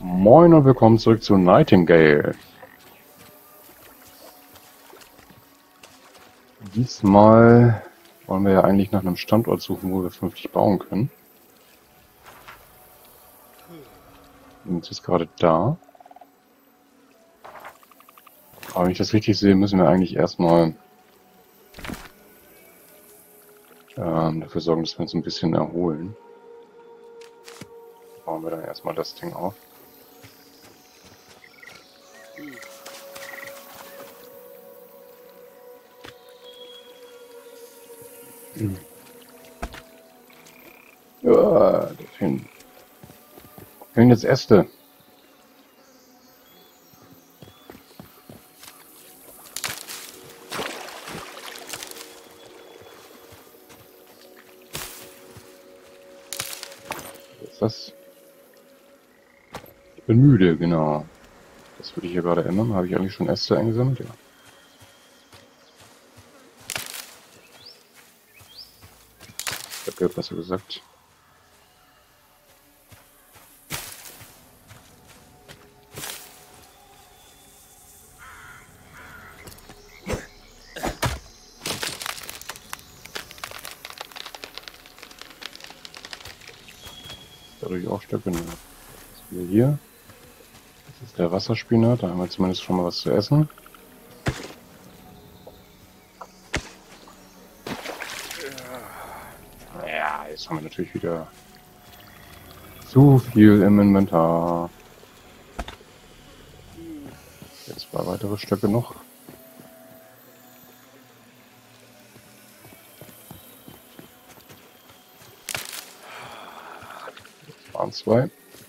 Moin und willkommen zurück zu Nightingale. Diesmal wollen wir ja eigentlich nach einem Standort suchen, wo wir vernünftig bauen können. Wir sind jetzt gerade da. Aber wenn ich das richtig sehe, müssen wir eigentlich erstmal dafür sorgen, dass wir uns ein bisschen erholen. Bauen wir dann erstmal das Ding auf. Ja, da fehlen jetzt Äste. Was ist das? Ich bin müde, genau. Das würde ich hier gerade ändern. Habe ich eigentlich schon Äste eingesammelt? Ja. Stöcke, besser gesagt. Dadurch auch Stöcke. Ne? Was haben wir hier? Das ist der Wasserspinat. Da haben wir zumindest schon mal was zu essen. Ja, jetzt haben wir natürlich wieder zu viel im Inventar. Jetzt 2 weitere Stöcke noch. Das waren 2.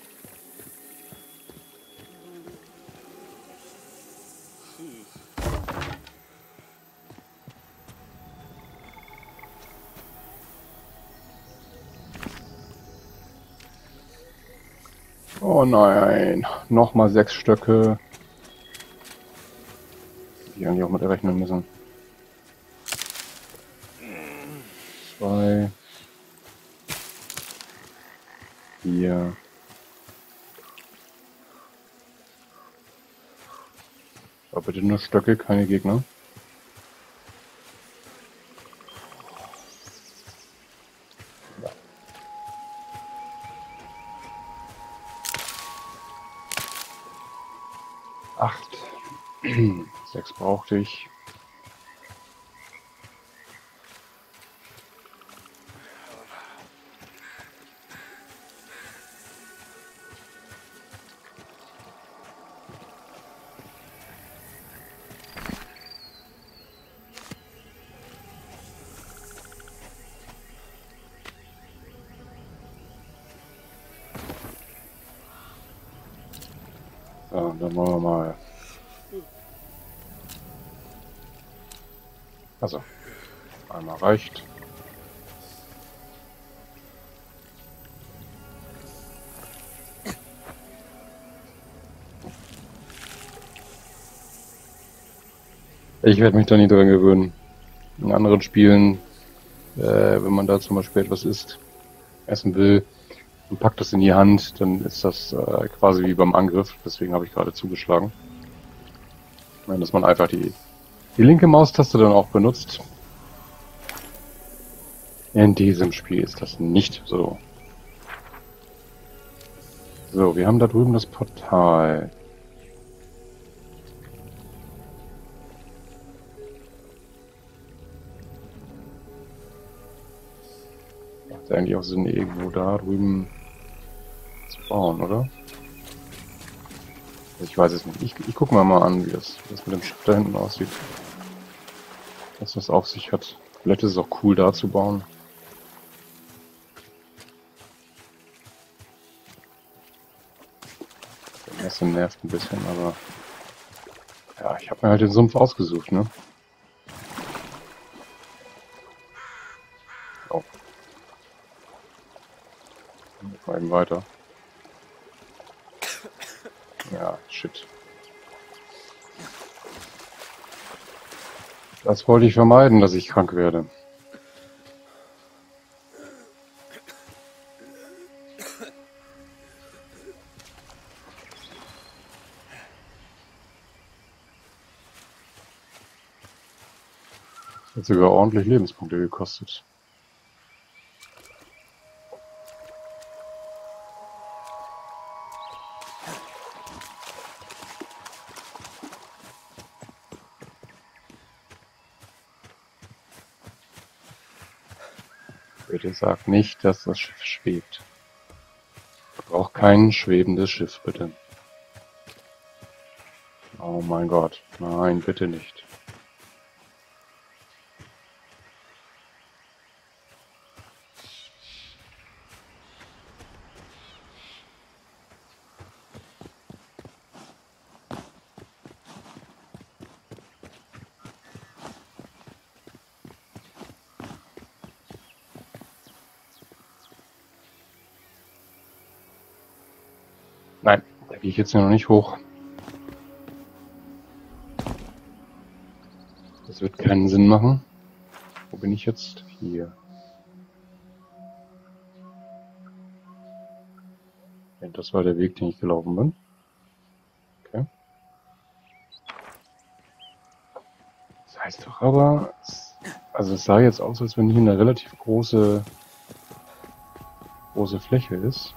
Oh nein, nochmal 6 Stöcke. Die eigentlich auch mit errechnen müssen. 2, 4. Aber bitte nur Stöcke, keine Gegner. Ja. 8. 6 brauchte ich. So, dann wollen wir mal. Also, einmal reicht. Ich werde mich da nie dran gewöhnen. In anderen Spielen, wenn man da zum Beispiel etwas essen will und packt das in die Hand, dann ist das quasi wie beim Angriff. Deswegen habe ich gerade zugeschlagen. Dass man einfach die linke Maustaste dann auch benutzt. In diesem Spiel ist das nicht so. So, wir haben da drüben das Portal. Macht eigentlich auch Sinn, irgendwo da drüben zu bauen, oder? Ich weiß es nicht. Ich gucke mal an, wie das mit dem Schiff da hinten aussieht. Was das auf sich hat. Vielleicht ist es auch cool, da zu bauen. Der Messe nervt ein bisschen, aber ja, ich habe mir halt den Sumpf ausgesucht, ne? Oh. Mal eben weiter. Ja, shit. Das wollte ich vermeiden, dass ich krank werde. Hat sogar ordentlich Lebenspunkte gekostet. Bitte sag nicht, dass das Schiff schwebt. Ich brauche kein schwebendes Schiff, bitte. Oh mein Gott. Nein, bitte nicht. Nein, da gehe ich jetzt noch nicht hoch. Das wird keinen Sinn machen. Wo bin ich jetzt? Hier. Ja, das war der Weg, den ich gelaufen bin. Okay. Das heißt doch aber, also es sah jetzt aus, als wenn hier eine relativ große Fläche ist.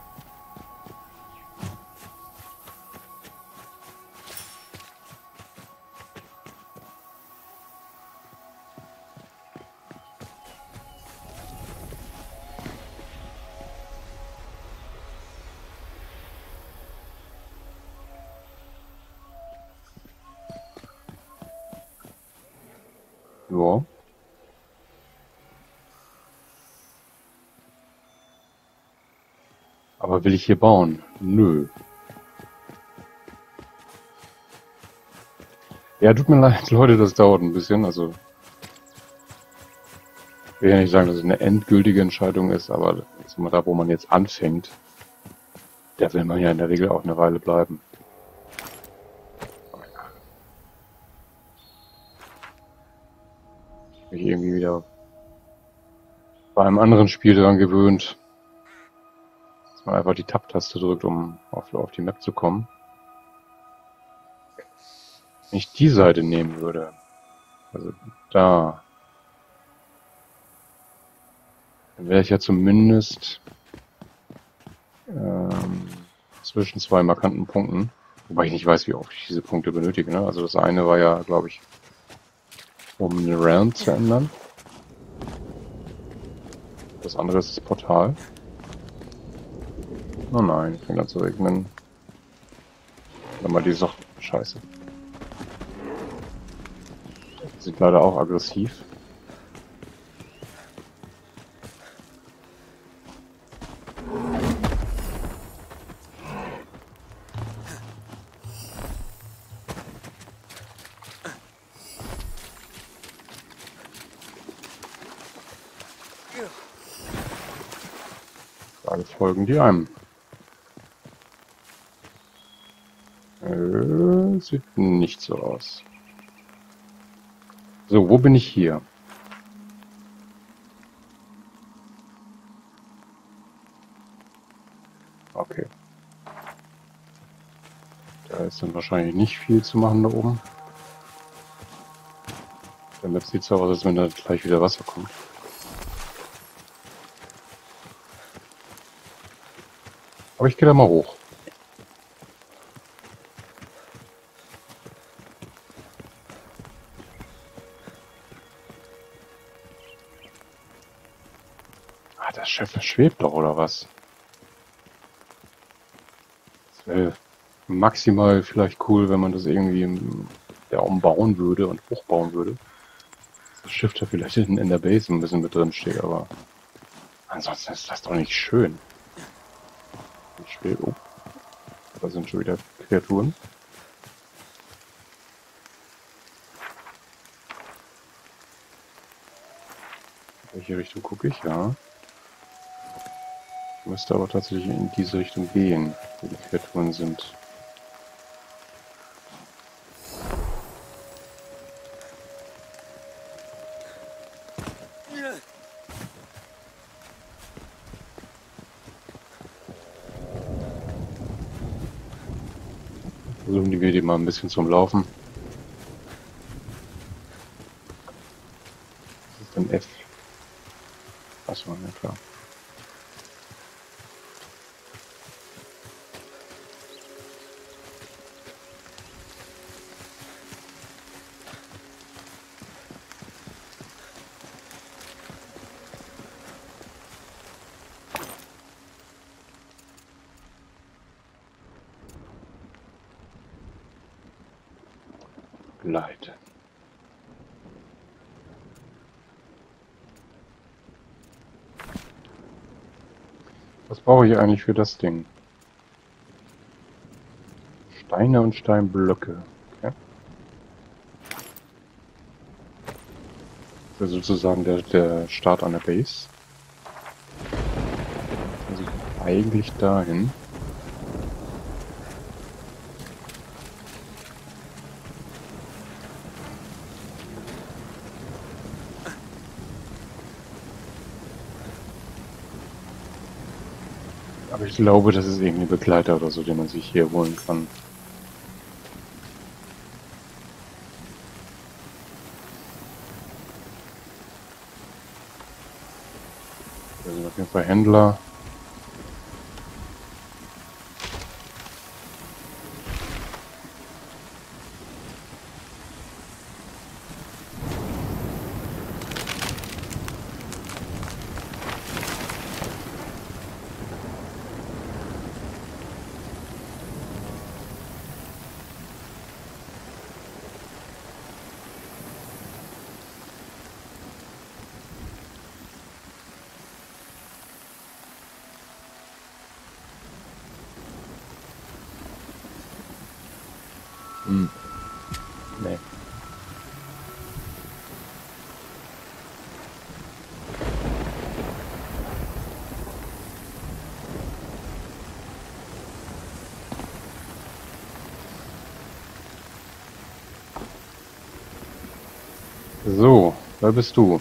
Ja. Aber will ich hier bauen? Nö. Ja, tut mir leid, Leute, das dauert ein bisschen. Also, ich will ja nicht sagen, dass es eine endgültige Entscheidung ist, aber ist immer da, wo man jetzt anfängt, da will man ja in der Regel auch eine Weile bleiben. Ich bin mich irgendwie wieder bei einem anderen Spiel daran gewöhnt, dass man einfach die Tab-Taste drückt, um auf die Map zu kommen. Wenn ich die Seite nehmen würde, also da, dann wäre ich ja zumindest zwischen zwei markanten Punkten. Wobei ich nicht weiß, wie oft ich diese Punkte benötige. Ne? Also das eine war ja, glaube ich, um den Realm zu ändern. Das andere ist das Portal. Oh nein, fängt an zu regnen. Dann mal die Sachen. Scheiße. Die sind leider auch aggressiv. Dann folgen die einem. Sieht nicht so aus. So, wo bin ich hier? Okay. Da ist dann wahrscheinlich nicht viel zu machen da oben. Der Map sieht so aus, als wenn da gleich wieder Wasser kommt. Aber ich gehe da mal hoch. Ah, das Schiff schwebt doch, oder was? Das wäre maximal vielleicht cool, wenn man das irgendwie ja, umbauen würde und hochbauen würde. Das Schiff da vielleicht hinten in der Base ein bisschen mit drin steht, aber ansonsten ist das doch nicht schön. Oh, da sind schon wieder Kreaturen. In welche Richtung gucke ich? Ja. Ich müsste aber tatsächlich in diese Richtung gehen, wo die Kreaturen sind. Versuchen wir die mal ein bisschen zum Laufen. begleiten. Was brauche ich eigentlich für das Ding? Steine und Steinblöcke. Okay. Das ist sozusagen der Start an der Base. Also eigentlich dahin. Aber ich glaube, das ist irgendwie Begleiter oder so, den man sich hier holen kann. Da sind auf jeden Fall Händler. Hm. Nee. So, wer bist du?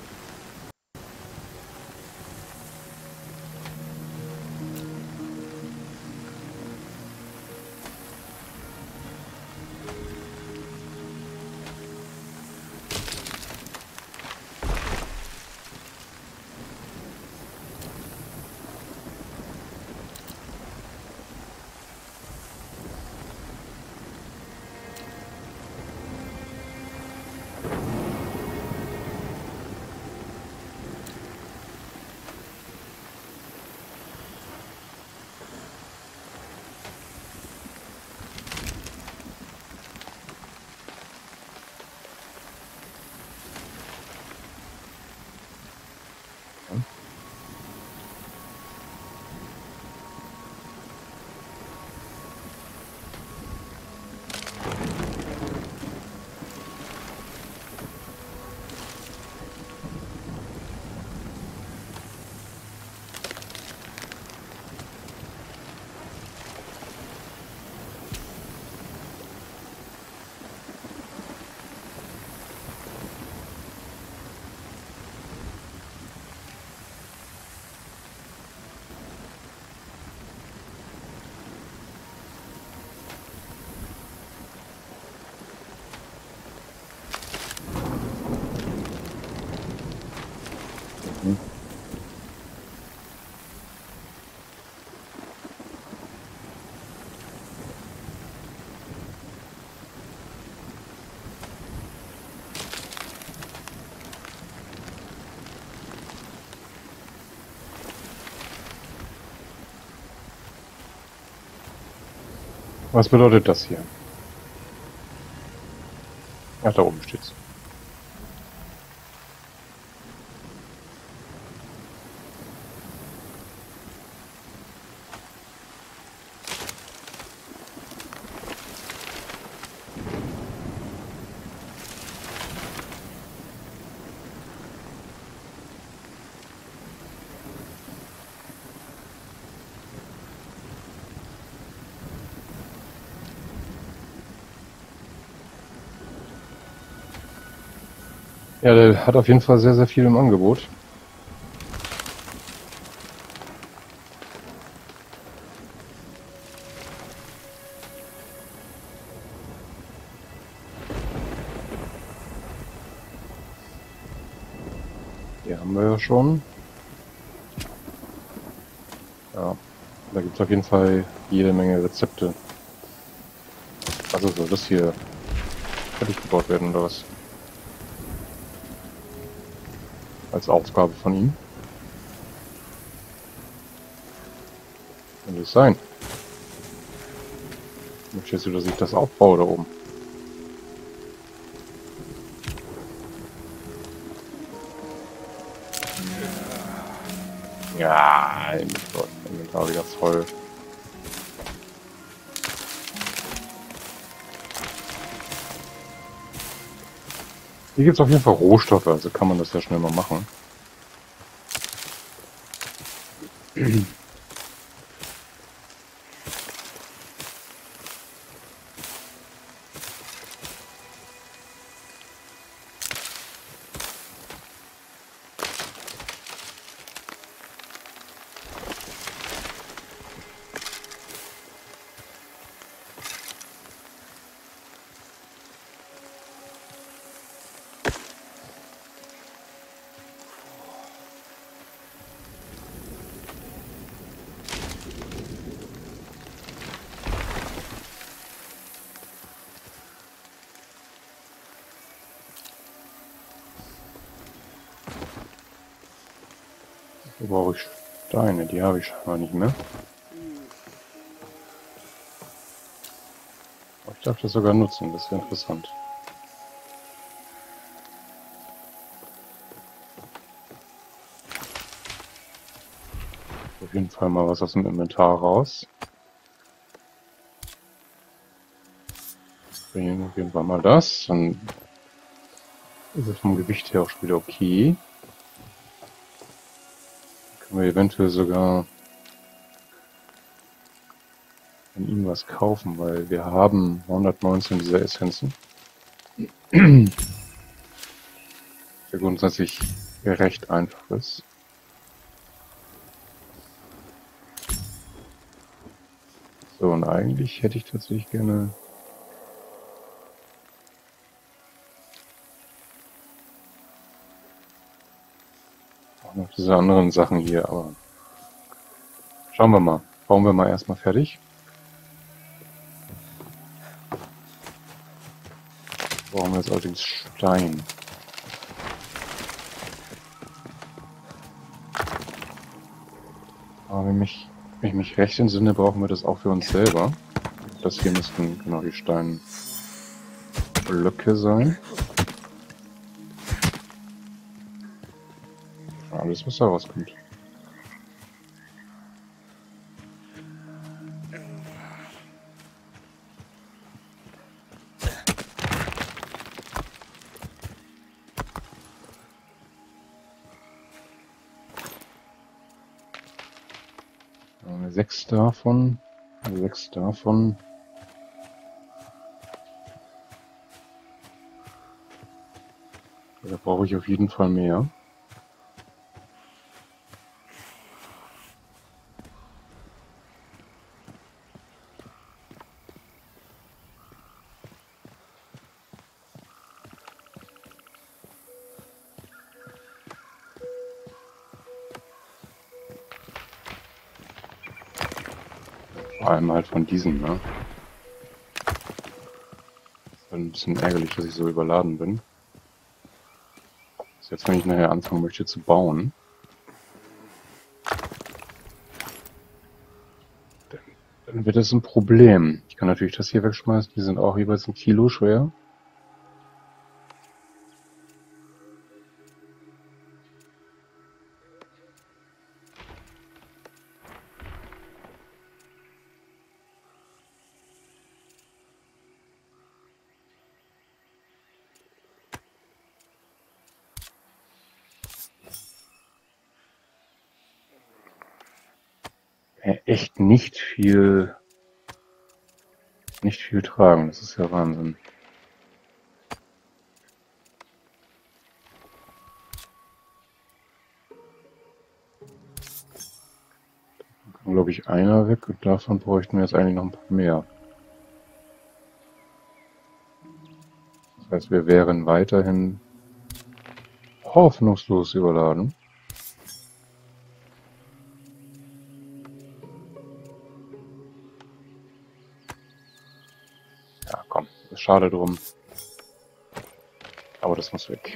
Hm. Was bedeutet das hier? Ach, da oben steht's. Ja, der hat auf jeden Fall sehr, sehr viel im Angebot. Die haben wir ja schon. Ja, da gibt es auf jeden Fall jede Menge Rezepte. Also soll das hier fertig gebaut werden oder was? Als Aufgabe von ihm. Könnte es sein. Möchtest du, dass ich das aufbaue da oben? Ja, Gott, Inventar wieder voll. Hier gibt es auf jeden Fall Rohstoffe, also kann man das ja schnell mal machen. Wo brauche ich Steine? Die habe ich scheinbar nicht mehr. Aber ich darf das sogar nutzen, das ist ja interessant. Auf jeden Fall mal was aus dem Inventar raus. Bringen auf jeden Fall mal das. Dann ist es vom Gewicht her auch schon wieder okay. Dann können wir eventuell sogar von ihm was kaufen, weil wir haben 119 dieser Essenzen. Der grundsätzlich recht einfach ist. So, und eigentlich hätte ich tatsächlich gerne auch noch diese anderen Sachen hier, aber schauen wir mal. Bauen wir mal erstmal fertig. Brauchen wir jetzt allerdings Stein. Aber wenn ich mich recht entsinne, brauchen wir das auch für uns selber. Das hier müssten genau die Steinblöcke sein. Alles, was da rauskommt. Sechs davon. Da brauche ich auf jeden Fall mehr. Vor allem halt von diesen, ne? Ist halt ein bisschen ärgerlich, dass ich so überladen bin. Also jetzt, wenn ich nachher anfangen möchte zu bauen, dann wird das ein Problem. Ich kann natürlich das hier wegschmeißen, die sind auch jeweils 1 Kilo schwer. Echt nicht viel tragen, das ist ja Wahnsinn. Glaube ich, einer weg und davon bräuchten wir jetzt eigentlich noch ein paar mehr. Das heißt, wir wären weiterhin hoffnungslos überladen. Ja, komm, ist schade drum. Aber das muss weg.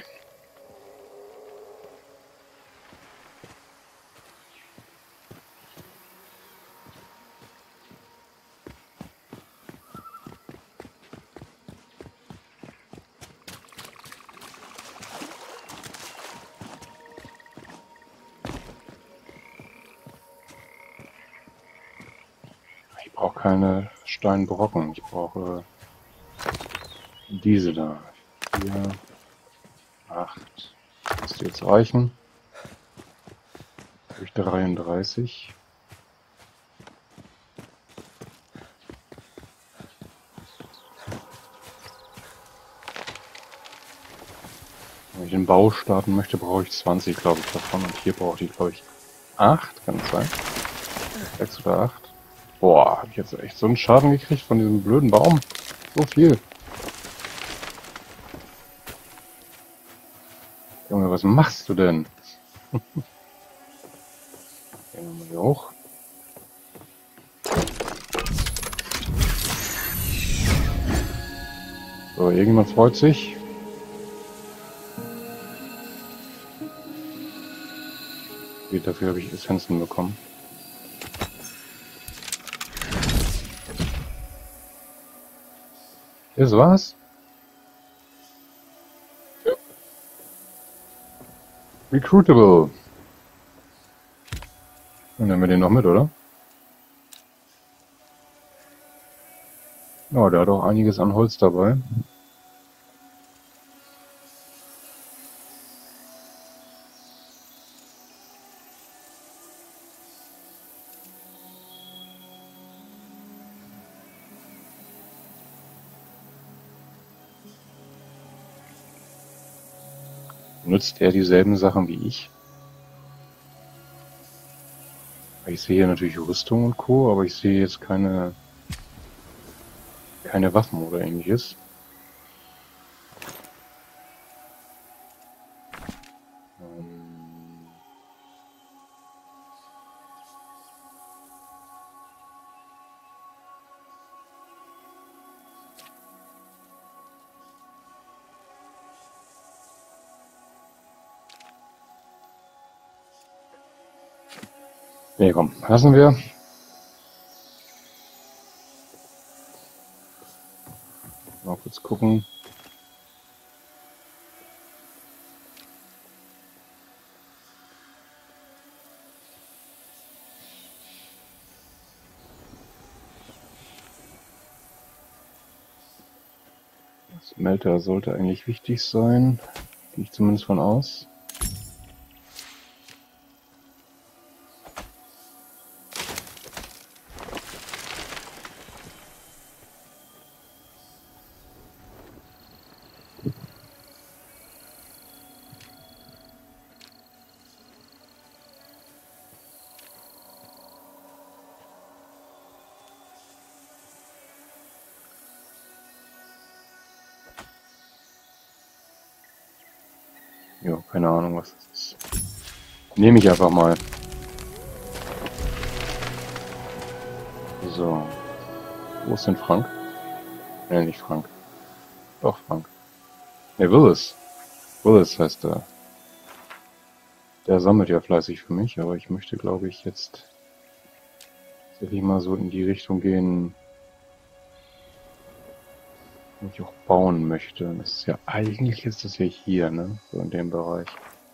keine Steinbrocken. Ich brauche diese da. 4, 8. Müsste jetzt reichen. Durch 33. Wenn ich den Bau starten möchte, brauche ich 20, glaube ich, davon. Und hier brauche ich, glaube ich, 8. Kann es sein? 6 oder 8. Boah, habe ich jetzt echt so einen Schaden gekriegt von diesem blöden Baum. So viel. Junge, was machst du denn? Gehen wir mal hier hoch. So, irgendjemand freut sich. Dafür habe ich Essenzen bekommen. Das war's. Ja. Recruitable. Dann nehmen wir den noch mit, oder? Ja, der hat auch einiges an Holz dabei. Nutzt er dieselben Sachen wie ich? Ich sehe hier natürlich Rüstung und Co., aber ich sehe jetzt keine Waffen oder ähnliches. Nee, komm, lassen wir. Mal kurz gucken. Smelter sollte eigentlich wichtig sein. Gehe ich zumindest von aus. Ja, keine Ahnung, was das ist. Nehme ich einfach mal. So. Wo ist denn Frank? Nee, nicht Frank. Doch, Frank. Ne, Willis. Willis heißt er. Der sammelt ja fleißig für mich, aber ich möchte, glaube ich, jetzt tatsächlich mal so in die Richtung gehen, wo ich auch bauen möchte. Das ist ja, eigentlich ist das ja hier, ne? So in dem Bereich.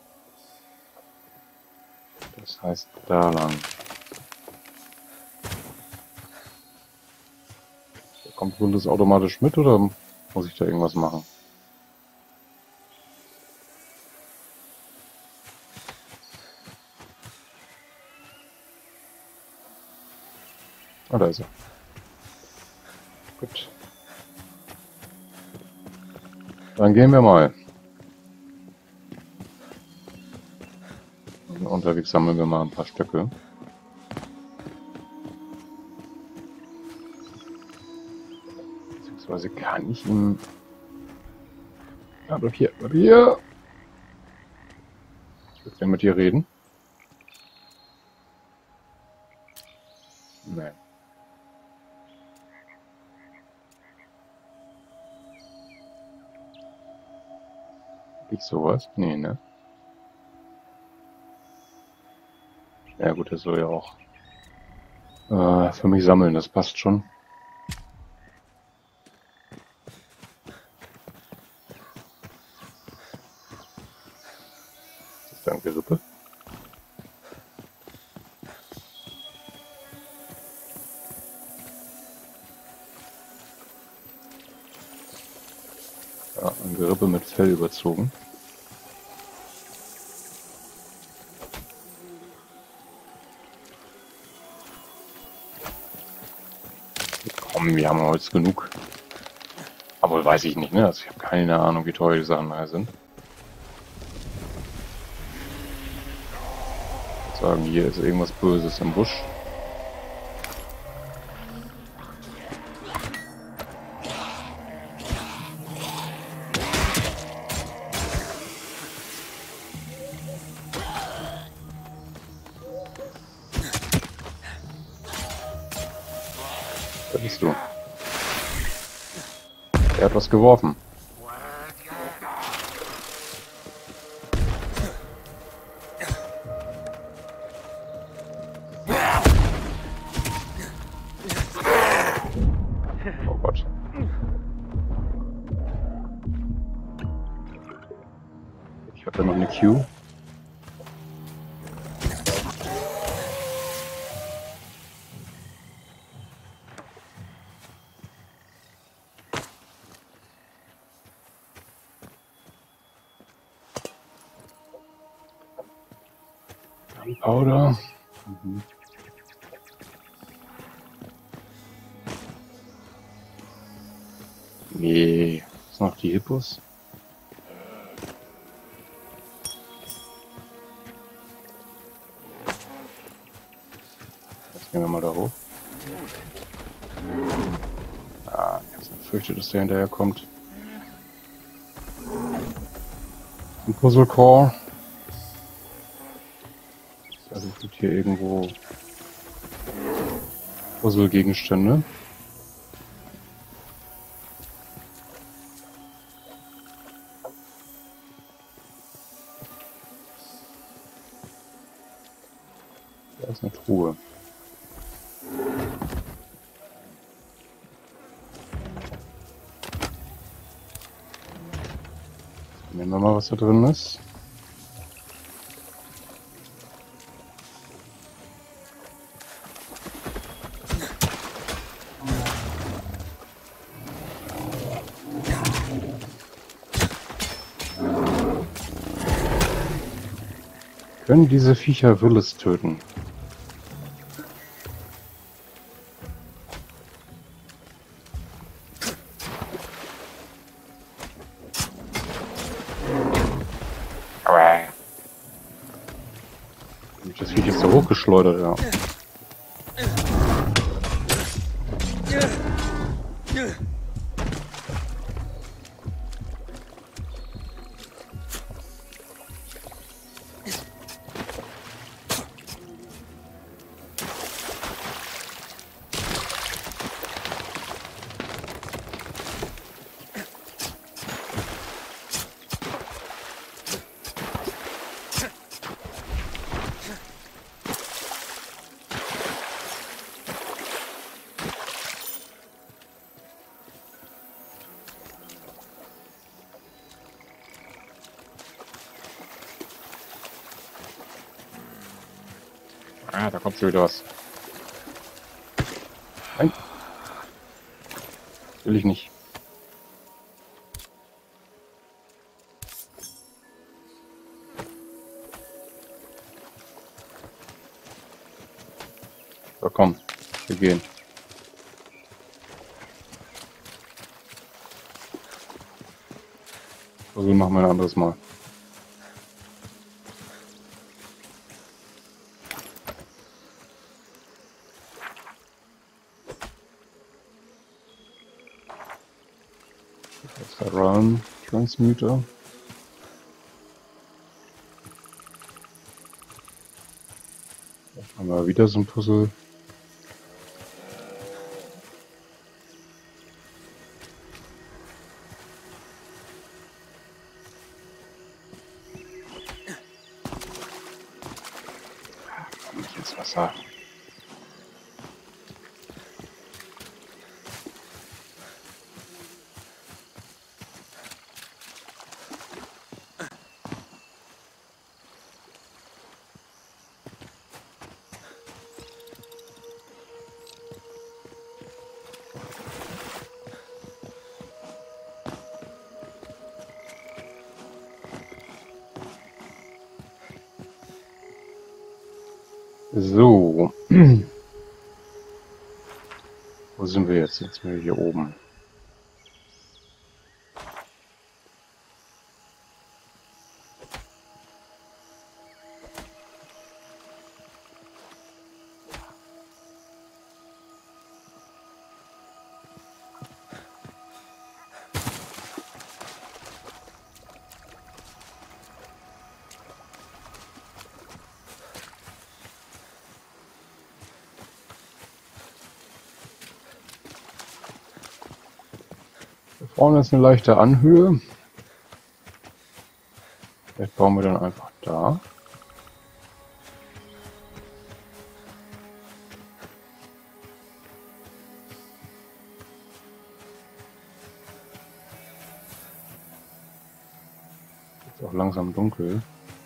Das heißt da lang. Kommt Willis automatisch mit oder muss ich da irgendwas machen? Ah, da ist er. Gut. Dann gehen wir mal. Unterwegs sammeln wir mal ein paar Stöcke. Beziehungsweise kann ich ihm... Ja, bleib hier, bleib hier! Ich würde gerne mit dir reden. Nein. Ich sowas? Nee, ne? Ja gut, das soll ja auch für mich sammeln, das passt schon. Ist das da ein Gerippe? Ja, ein Gerippe mit Fell überzogen. Komm, wir haben Holz genug. Aber weiß ich nicht, ne? Also ich habe keine Ahnung, wie teuer die Sachen nachher sind. Ich würde sagen, hier ist irgendwas Böses im Busch. Da bist du. Er hat was geworfen. Oh Gott. Ich habe da noch eine Q. Gunpowder. Mhm. Nee. Ist noch die Hippos? Jetzt gehen wir mal da hoch. Ah, ich befürchte, dass der hinterher kommt. Ein Puzzle Core. Also es gibt hier irgendwo Puzzle-Gegenstände. Da ist eine Truhe. Nehmen wir mal, was da drin ist. Können diese Viecher Willis töten? Das Viech ist da hochgeschleudert, ja. Ah, da kommt schon wieder was. Nein. Will ich nicht. So, komm. Wir gehen. Also machen wir ein anderes Mal. Das war Run Transmuter. Da haben wir wieder so ein Puzzle. Nicht ins Wasser. So. Wo sind wir jetzt? Jetzt sind wir hier oben. Da vorne ist eine leichte Anhöhe. Vielleicht bauen wir dann einfach da. Ist auch langsam dunkel.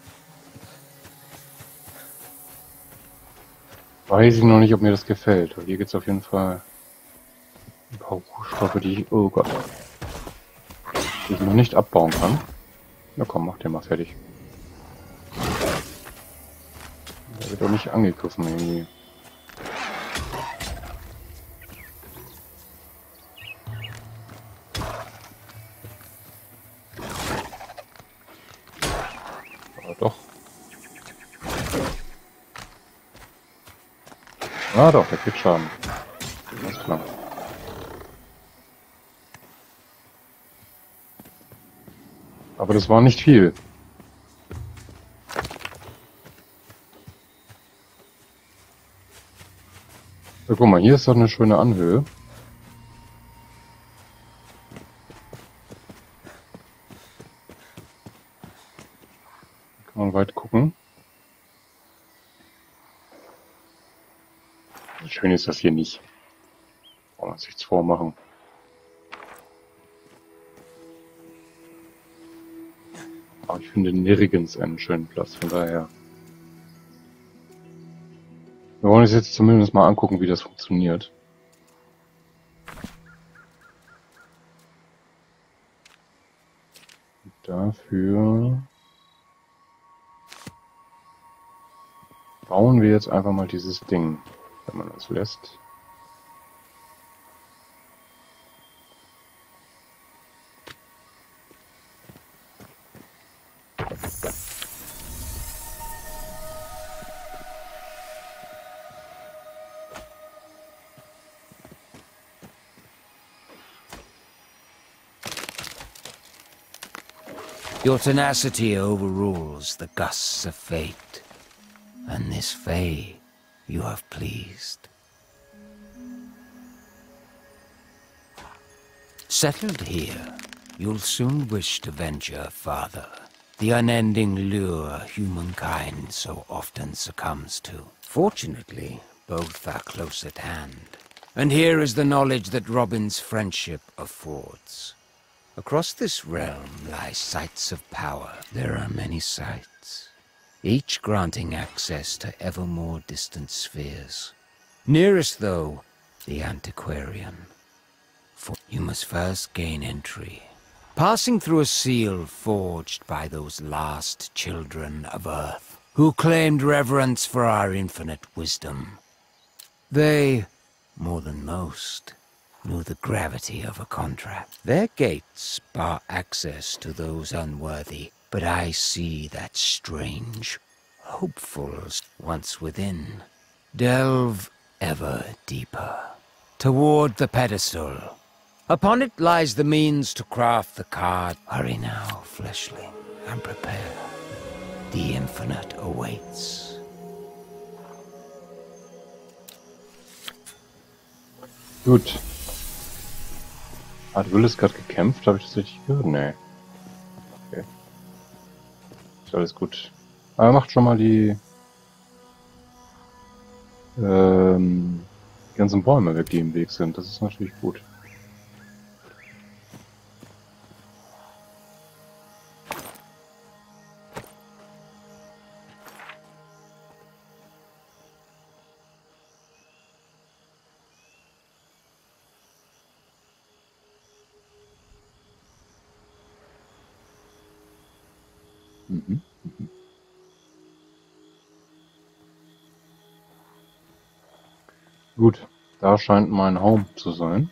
Weiß ich noch nicht, ob mir das gefällt. Aber hier gibt es auf jeden Fall ein paar Rohstoffe, die ich... Oh Gott. Die ich noch nicht abbauen kann. Na komm, mach den mal fertig. Der wird doch nicht angegriffen irgendwie. Aber doch. Ah doch, der kriegt Schaden. Alles klar. Aber das war nicht viel. So, guck mal, hier ist doch eine schöne Anhöhe. Kann man weit gucken. Schön ist das hier nicht. Brauchen wir uns nichts vormachen. Aber ich finde nirgends einen schönen Platz, von daher. Wir wollen uns jetzt zumindest mal angucken, wie das funktioniert. Und dafür bauen wir jetzt einfach mal dieses Ding, wenn man das lässt. Your tenacity overrules the gusts of fate, and this Fae you have pleased. Settled here, you'll soon wish to venture farther. The unending lure humankind so often succumbs to. Fortunately, both are close at hand. And here is the knowledge that Robin's friendship affords. Across this realm lie sites of power. There are many sites, each granting access to ever more distant spheres. Nearest, though, the Antiquarian. For you must first gain entry, passing through a seal forged by those last children of Earth, who claimed reverence for our infinite wisdom. They, more than most, knew the gravity of a contract. Their gates bar access to those unworthy, but I see that strange, hopefuls once within. Delve ever deeper, toward the pedestal. Upon it lies the means to craft the card. Hurry now, fleshling, and prepare. The infinite awaits. Gut. Hat Willis gerade gekämpft? Habe ich das richtig gehört? Nee. Okay. Ist alles gut. Aber macht schon mal die ganzen Bäume weg, die im Weg sind. Das ist natürlich gut. Mhm. Gut, da scheint mein Home zu sein.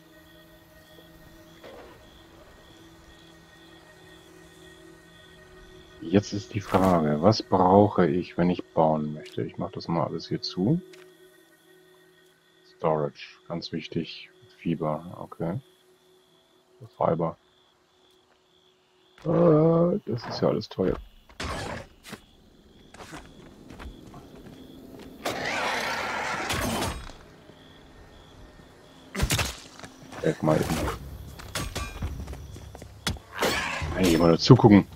Jetzt ist die Frage, was brauche ich, wenn ich bauen möchte? Ich mache das mal alles hier zu. Storage, ganz wichtig. Fieber, okay. Fiber. Das ist ja alles teuer. Mal eben. Kann ich mal nur zugucken.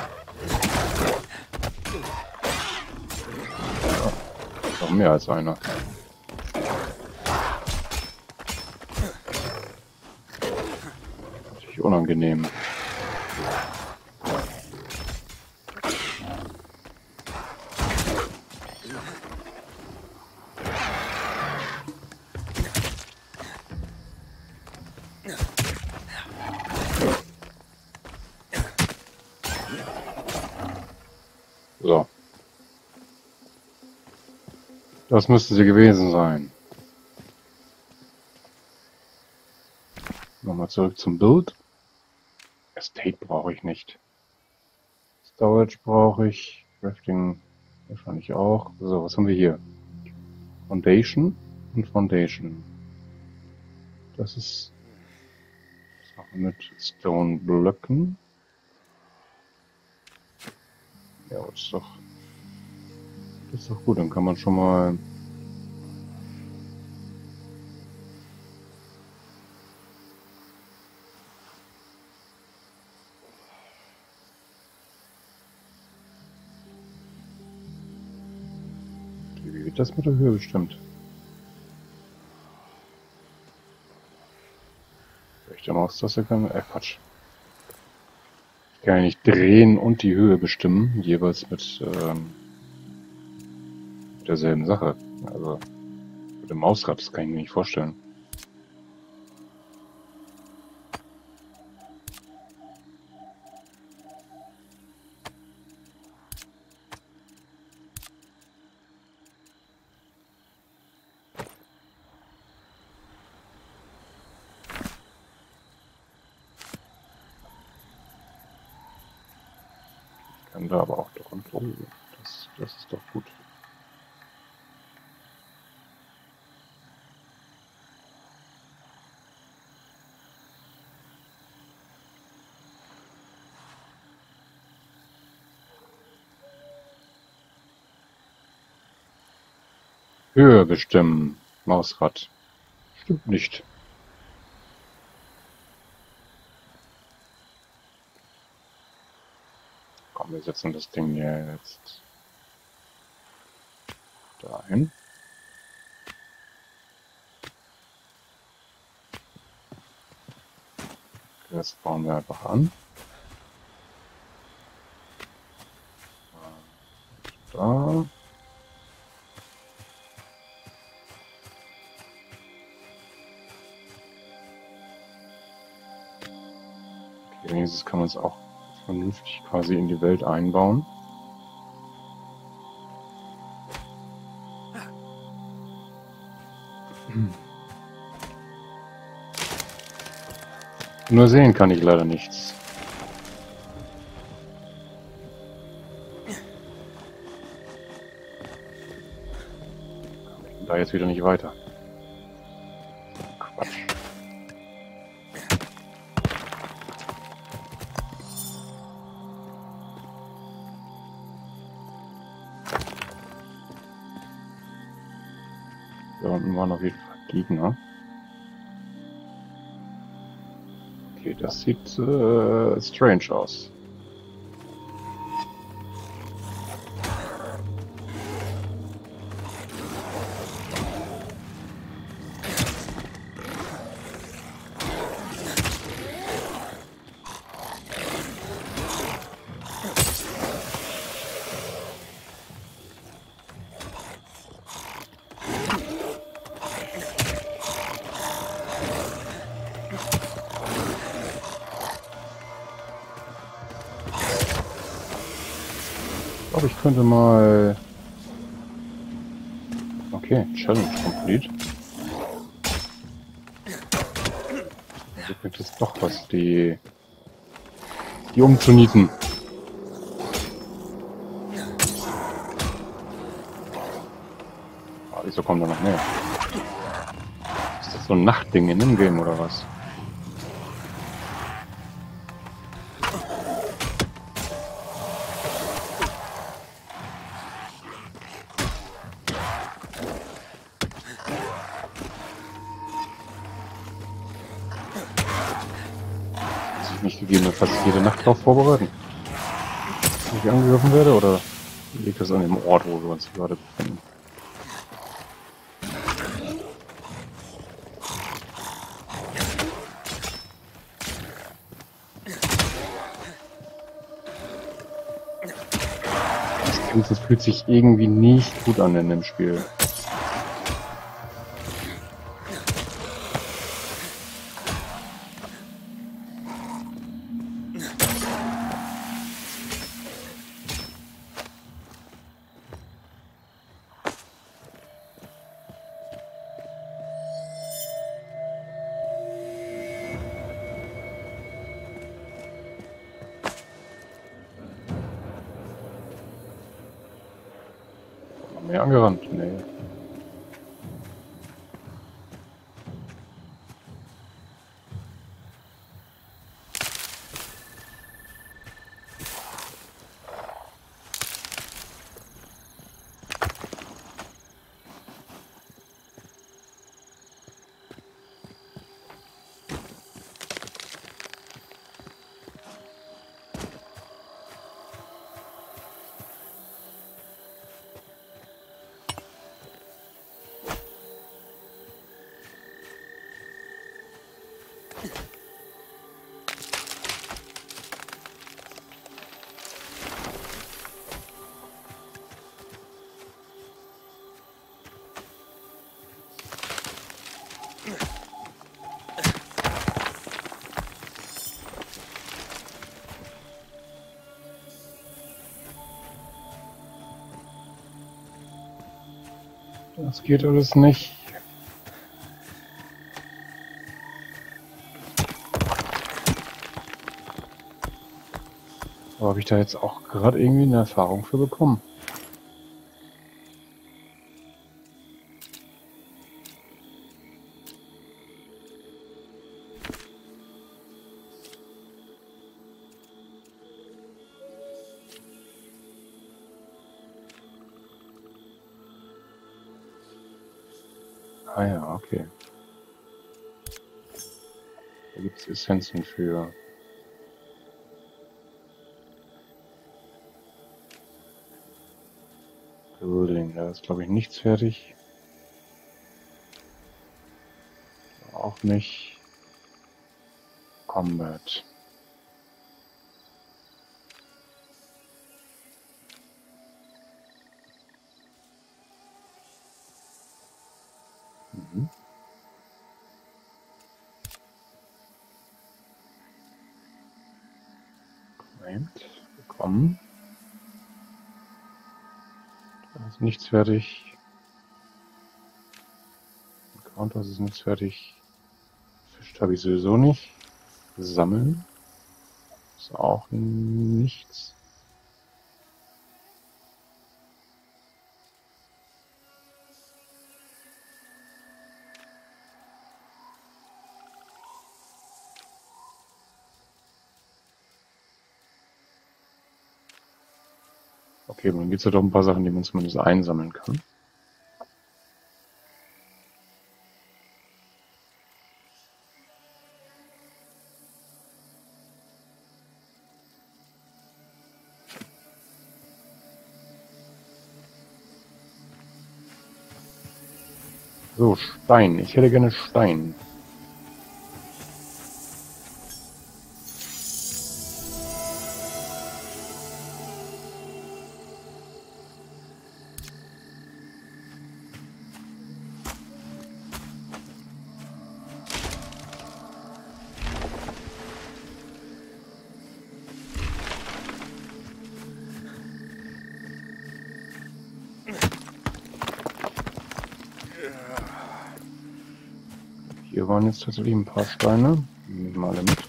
Ja, noch mehr als einer. Natürlich unangenehm. So. Das müsste sie gewesen sein. Nochmal zurück zum Bild. Estate brauche ich nicht. Storage brauche ich. Crafting wahrscheinlich auch. So, was haben wir hier? Foundation und Foundation. Das ist Sache mit Stone Blöcken. Ja, das ist doch gut. Dann kann man schon mal wie wird das mit der Höhe bestimmt? Rechte Maustaste kann. Quatsch. Ich kann ja nicht drehen und die Höhe bestimmen, jeweils mit derselben Sache. Also mit dem Mausrad, das kann ich mir nicht vorstellen. Kann da aber auch doch und oh, das ist doch gut. Höhe bestimmen, Mausrad. Stimmt nicht. Komm, wir setzen das Ding hier jetzt dahin. Das bauen wir einfach an. Da. Okay, wenigstens kann man es auch vernünftig quasi in die Welt einbauen. Nur sehen kann ich leider nichts. Da jetzt wieder nicht weiter. Quatsch. Da unten waren auf jeden Fall Gegner. Okay, das sieht strange aus. Ich glaube, ich könnte mal... Okay, Challenge complete. Also bringt es doch was, die umzunieten. Ah, wieso kommt da noch mehr? Ist das so ein Nachtding in dem Game oder was? Nicht gegebenenfalls jede Nacht darauf vorbereiten. Wenn ich angegriffen werde, oder liegt das an dem Ort, wo wir uns gerade befinden? Das fühlt sich irgendwie nicht gut an in dem Spiel. Mehr angerannt? Nee. Das geht alles nicht. Aber habe ich da jetzt auch gerade irgendwie eine Erfahrung für bekommen? Ah ja, okay. Da gibt es Essenzen für. Building, da ist glaube ich nichts fertig. Auch nicht. Combat. Mhm. Moment. Bekommen. Da ist nichts fertig. Counters ist nichts fertig. Fisch habe ich sowieso nicht. Sammeln. Ist auch nichts. Okay, dann gibt es ja doch ein paar Sachen, die man zumindest einsammeln kann. So, Stein. Ich hätte gerne Stein. Hier waren jetzt tatsächlich ein paar Steine. Nehmen wir mal alle mit.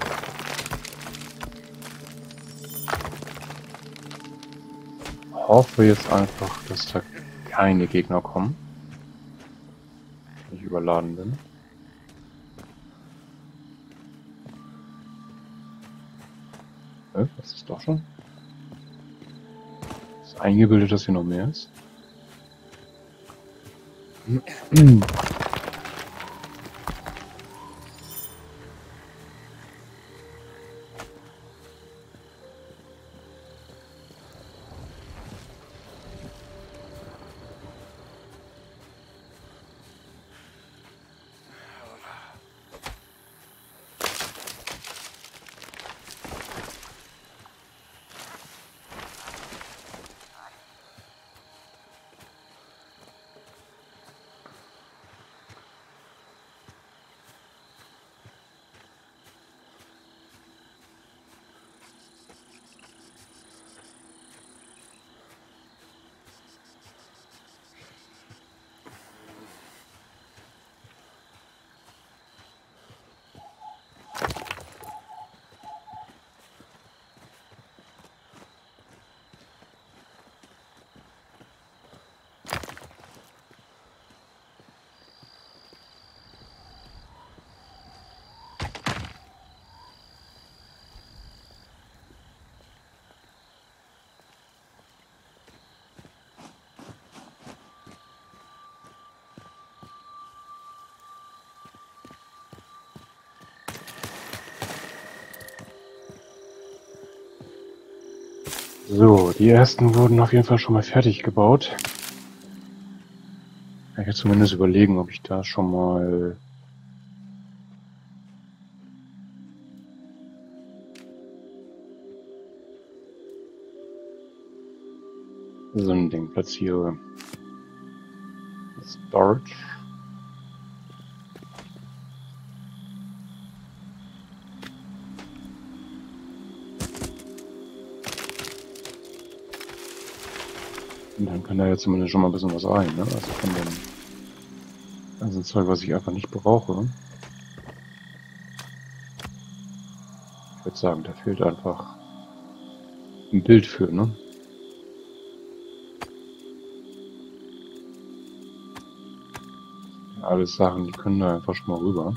Hoffe jetzt einfach, dass da keine Gegner kommen. Wenn ich überladen bin. Das ist doch schon. Ist eingebildet, dass hier noch mehr ist. So, die ersten wurden auf jeden Fall schon mal fertig gebaut. Ich kann zumindest überlegen, ob ich da schon mal so ein Ding platziere. Storage. Und dann kann da ja zumindest schon mal ein bisschen was rein, ne? Also von dem ganzen Zeug, was ich einfach nicht brauche. Ich würde sagen, da fehlt einfach ein Bild für, ne? Alles Sachen, die können da einfach schon mal rüber.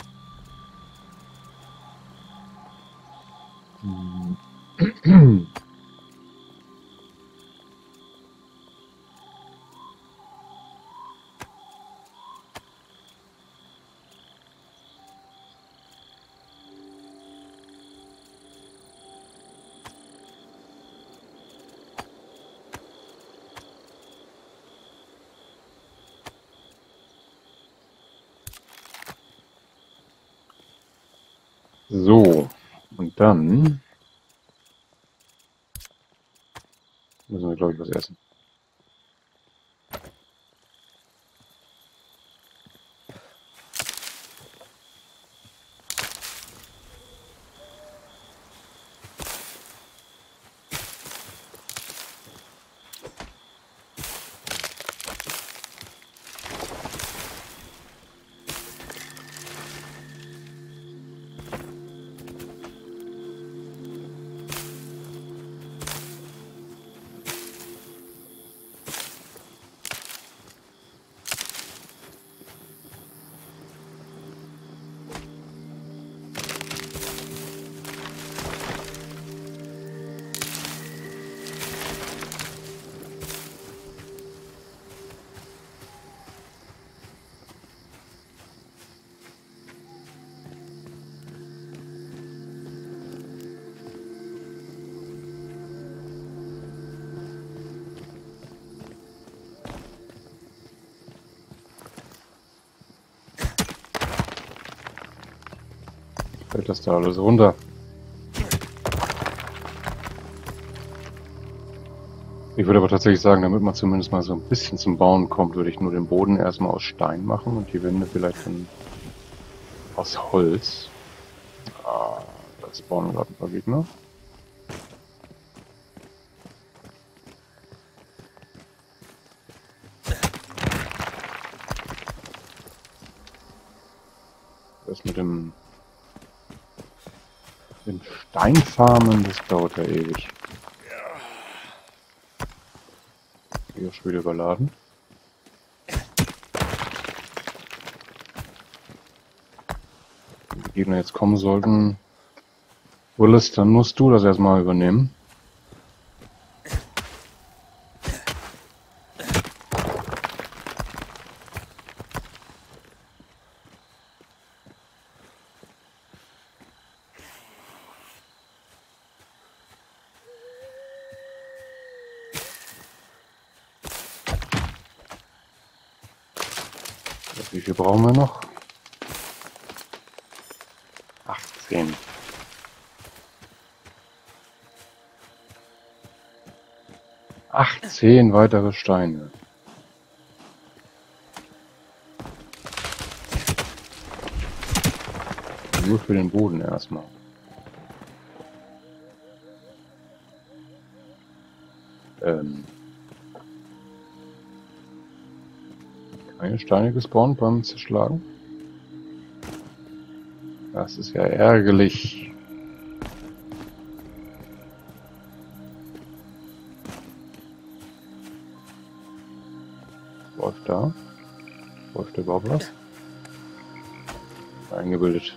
So, und dann müssen wir, glaube ich, was essen. Fällt das da alles runter? Ich würde aber tatsächlich sagen, damit man zumindest mal so ein bisschen zum Bauen kommt, würde ich nur den Boden erstmal aus Stein machen und die Wände vielleicht dann aus Holz. Ah, da spawnen gerade ein paar Gegner. Das mit dem Im Steinfarmen, das dauert ja ewig. Hier schon wieder überladen. Wenn die Gegner jetzt kommen sollten, Willis, dann musst du das erstmal übernehmen. Wie viel brauchen wir noch? 18. Achtzehn weitere Steine. Nur für den Boden erstmal. Keine Steine gespawnt beim Zerschlagen? Das ist ja ärgerlich. Läuft da? Läuft da überhaupt was? Eingebildet.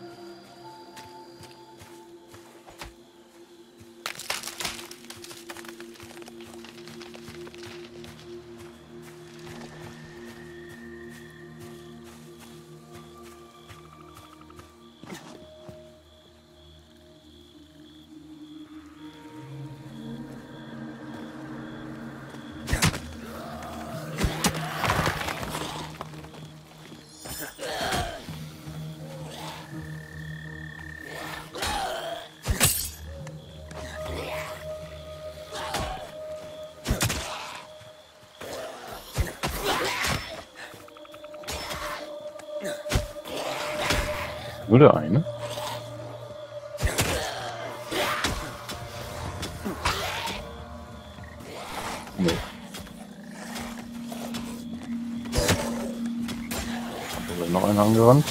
Nur der eine? Nee. Da wird noch einer angerannt.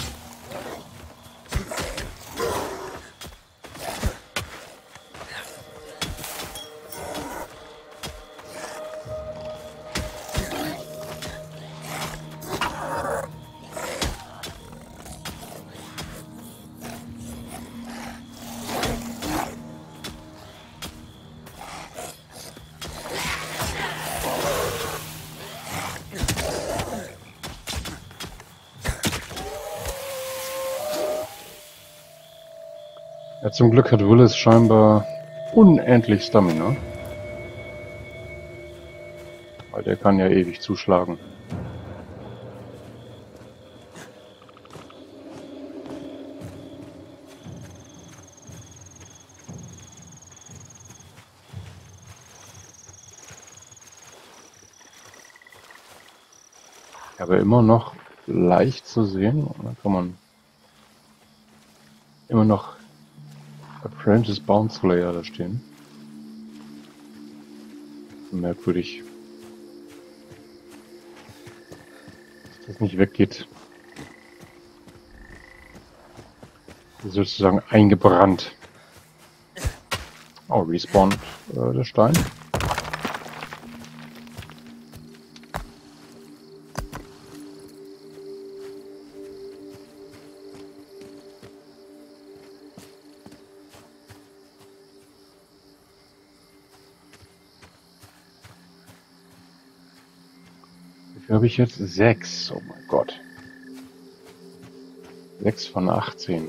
Ja, zum Glück hat Willis scheinbar unendlich Stamina. Weil der kann ja ewig zuschlagen. Aber immer noch leicht zu sehen. Da kann man immer noch Apprentice Bounce-Slayer da stehen. Merkwürdig, dass das nicht weggeht. Sozusagen eingebrannt. Oh, respawnt der Stein. Wie viel habe ich jetzt? 6. Oh mein Gott. 6 von 18.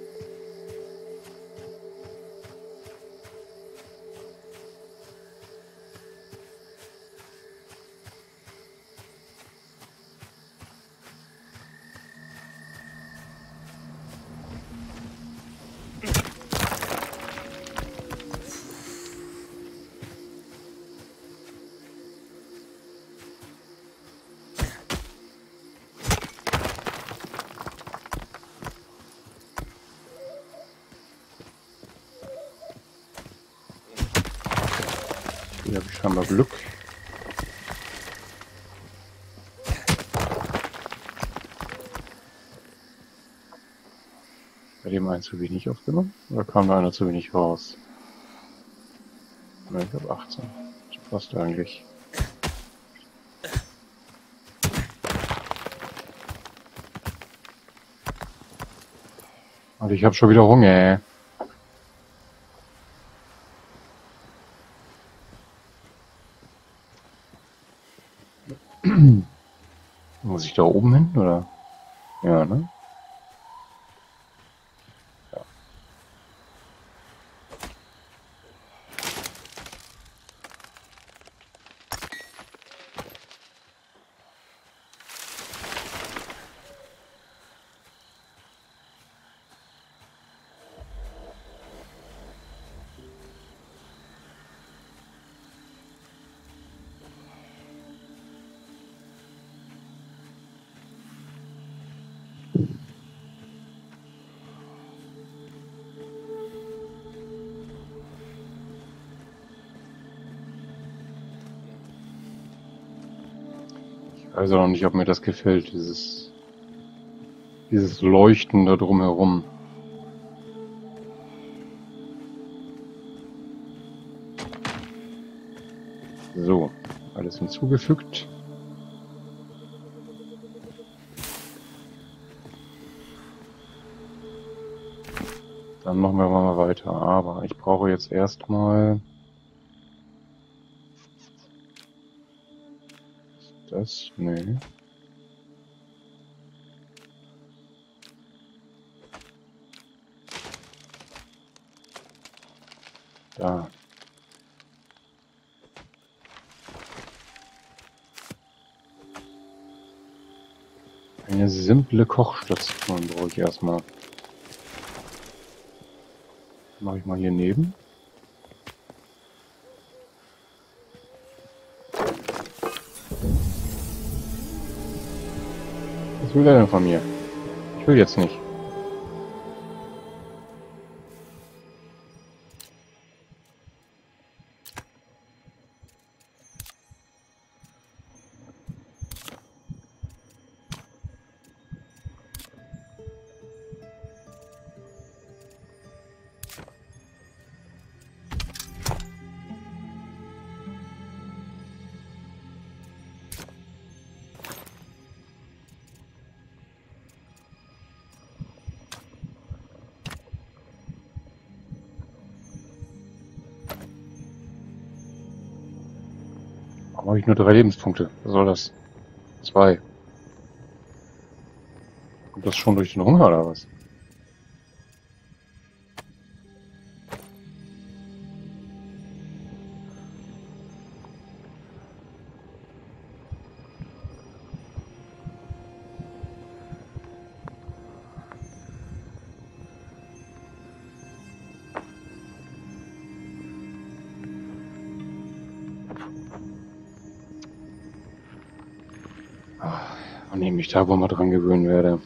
Hier habe ich scheinbar Glück. eben einen zu wenig aufgenommen? Oder kam da einer zu wenig raus? Ne, ich habe 18. Das passt eigentlich. Und ich habe schon wieder Hunger. Muss ich da oben hin, oder? Ja, ne? Ja. Ich weiß auch noch nicht, ob mir das gefällt, dieses Leuchten da drumherum. So, alles hinzugefügt. Dann machen wir mal weiter. Aber ich brauche jetzt erstmal das. Nee. Da. Eine simple Kochstation brauche ich erstmal. Mache ich mal hier neben. Was will er denn von mir? Ich will jetzt nicht. Warum habe ich nur 3 Lebenspunkte? Was soll das? 2. Kommt das schon durch den Hunger oder was? Wann ich mich da wohl mal dran gewöhnen werde.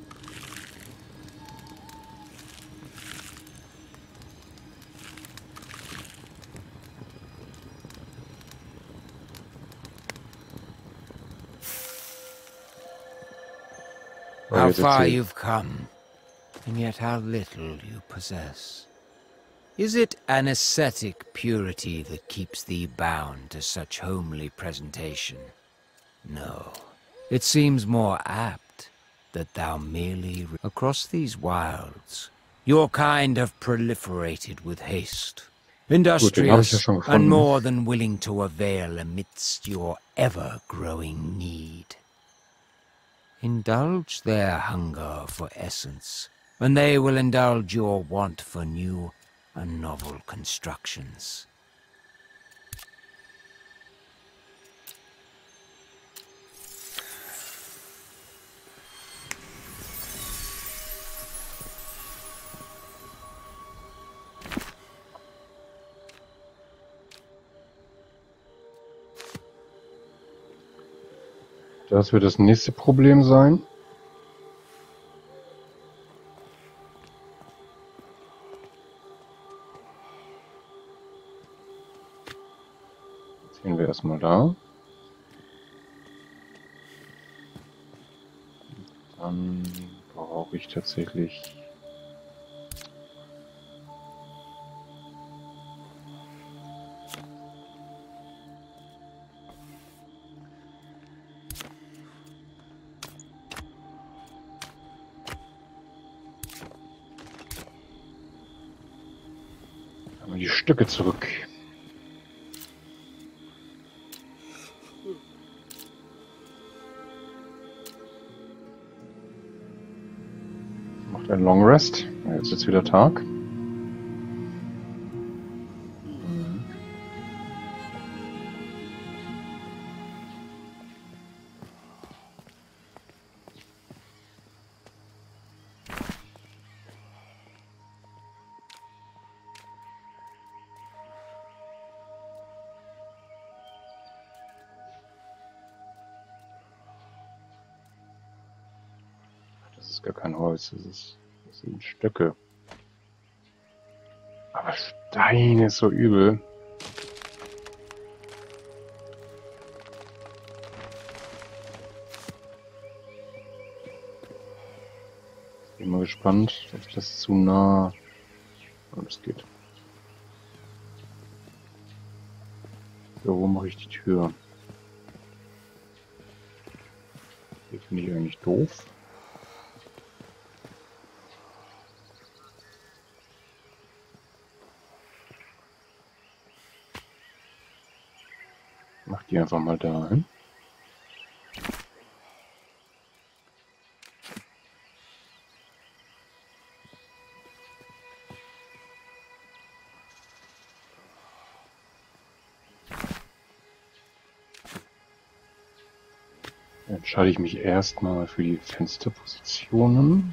How far you've come, and yet how little you possess. Is it an ascetic purity that keeps thee bound to such homely presentation? No. It seems more apt that thou merely... Across these wilds, your kind have proliferated with haste. Industrious and more than willing to avail amidst your ever-growing need. Indulge their hunger for essence, and they will indulge your want for new and novel constructions. Das wird das nächste Problem sein. Ziehen wir erstmal da. Dann brauche ich tatsächlich Und die Stücke zurück. Macht einen Long Rest. Jetzt ist wieder Tag. Das ist gar kein Holz, das sind Stöcke. Aber Stein ist so übel. Bin mal gespannt, ob das zu nah... Oh, das geht. So, wo mache ich die Tür? Hier finde ich eigentlich doof. Mach die einfach mal da hin. Dann entscheide ich mich erstmal für die Fensterpositionen.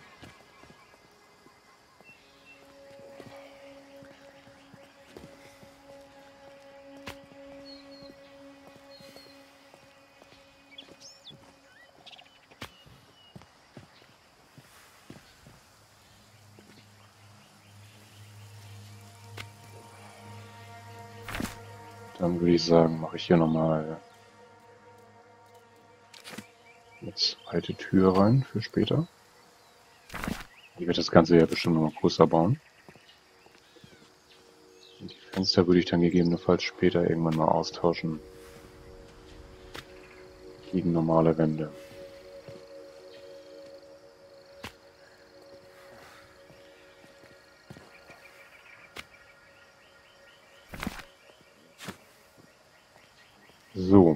Dann würde ich sagen, mache ich hier nochmal eine zweite Tür rein für später. Ich werde das Ganze ja bestimmt noch mal größer bauen. Und die Fenster würde ich dann gegebenenfalls später irgendwann mal austauschen gegen normale Wände. So.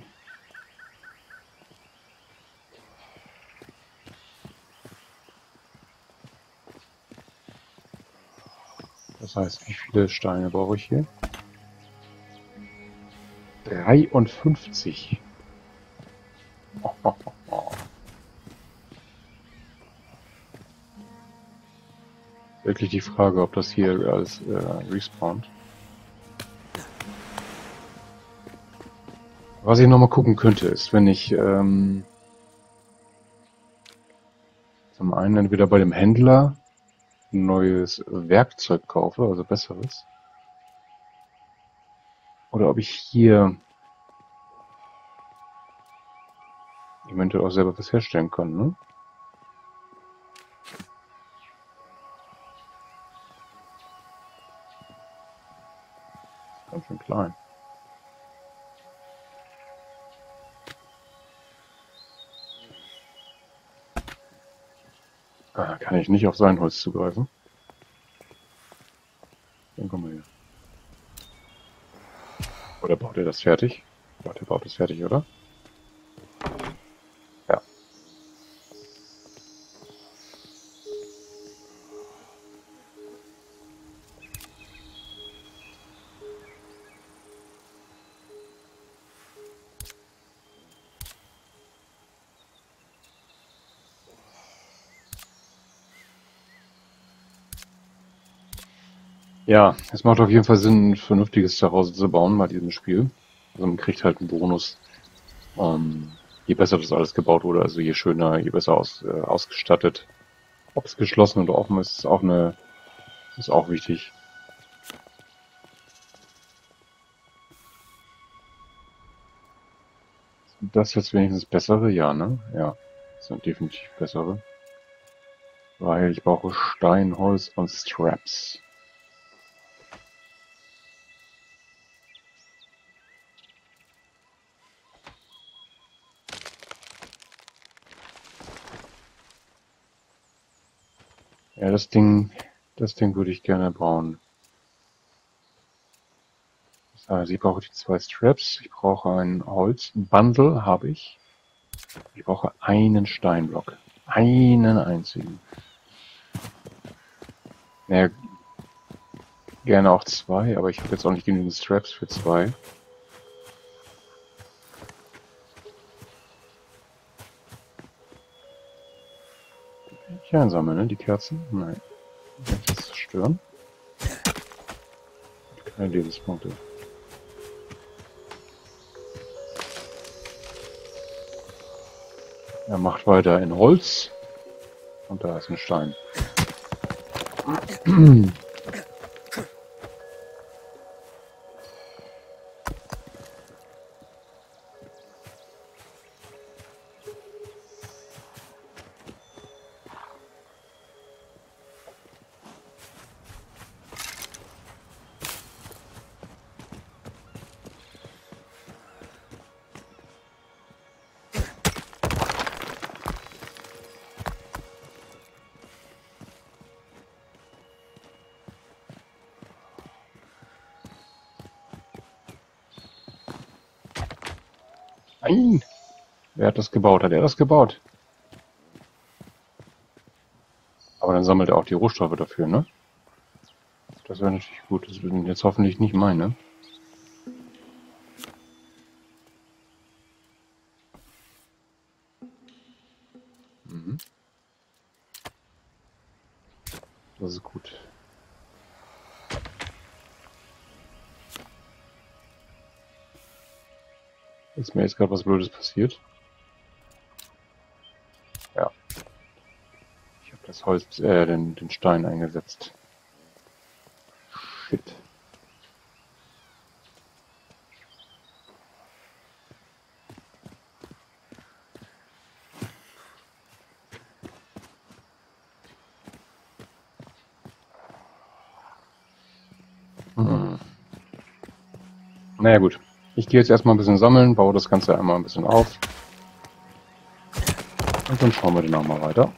Das heißt, wie viele Steine brauche ich hier? 53. Wirklich die Frage, ob das hier alles respawnt. Was ich nochmal gucken könnte, ist, wenn ich zum einen entweder bei dem Händler ein neues Werkzeug kaufe, also besseres, oder ob ich hier eventuell auch selber was herstellen kann, ne? Ganz schön klein. Kann ich nicht auf sein Holz zugreifen? Dann komm mal her. Oder baut er das fertig? Ja, der baut es fertig, oder? Ja. Ja, es macht auf jeden Fall Sinn, ein vernünftiges Zuhause zu bauen bei diesem Spiel. Also man kriegt halt einen Bonus, je besser das alles gebaut wurde, also je schöner, je besser ausgestattet. Ob es geschlossen oder offen ist, ist auch wichtig. Das jetzt wenigstens bessere? Ja, ne? Ja, das sind definitiv bessere. Weil ich brauche Stein, Holz und Straps. Ja, das Ding würde ich gerne bauen. Ich brauche die 2 Straps. Ich brauche ein Holzbundle, habe ich. Ich brauche einen Steinblock. Einen einzigen. Naja, gerne auch 2, aber ich habe jetzt auch nicht genügend Straps für 2. Ich einsammeln, ne? Die Kerzen? Nein. Nicht das zerstören. Keine Lebenspunkte. Er macht weiter in Holz. Und da ist ein Stein. Nein! Wer hat das gebaut? Hat er das gebaut? Aber dann sammelt er auch die Rohstoffe dafür, ne? Das wäre natürlich gut. Das sind jetzt hoffentlich nicht meine. Mhm. Das ist gut. Ist mir jetzt gerade was Blödes passiert? Ja. Ich habe das Holz, den Stein eingesetzt. Shit. Hm. Naja gut. Ich gehe jetzt erstmal ein bisschen sammeln, baue das Ganze einmal ein bisschen auf. Und dann schauen wir dann nochmal weiter.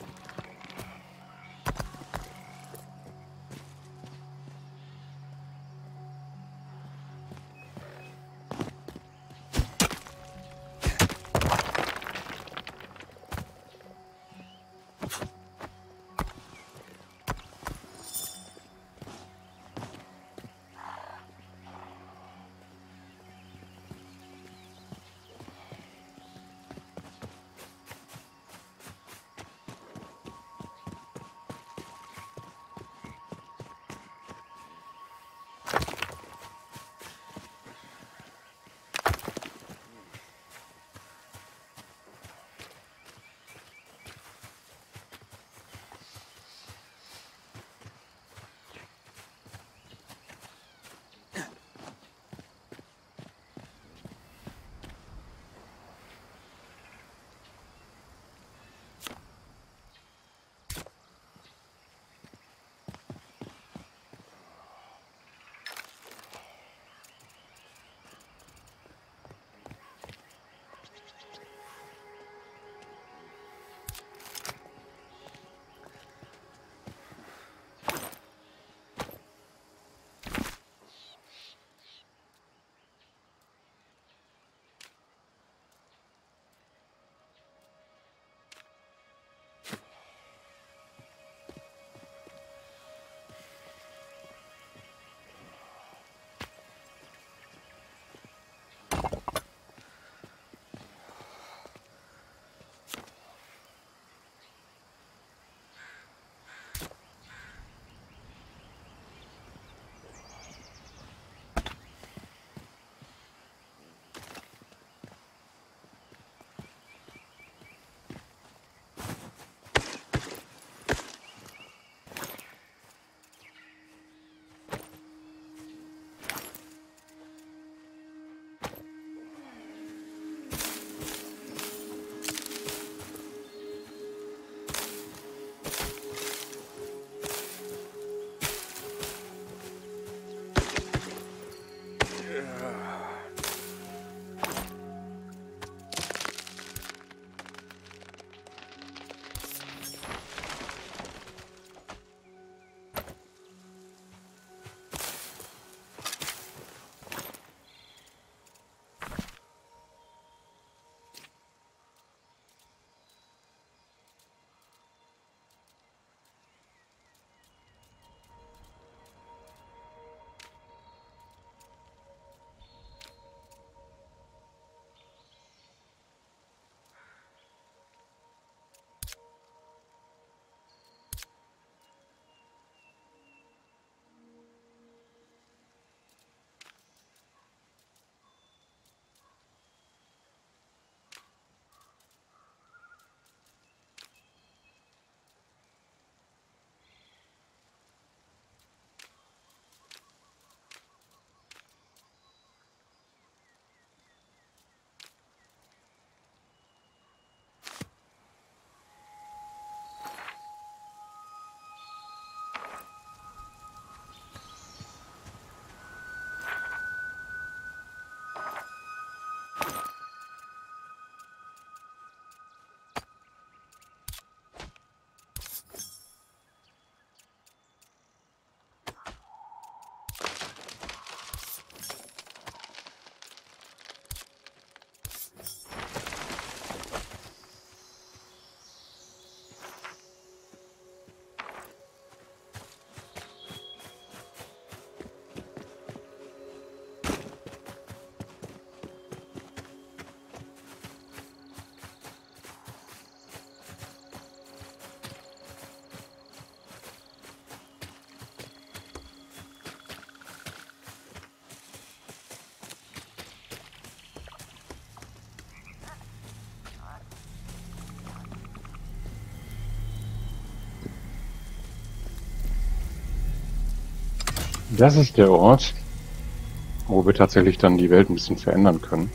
Das ist der Ort, wo wir tatsächlich dann die Welt ein bisschen verändern können.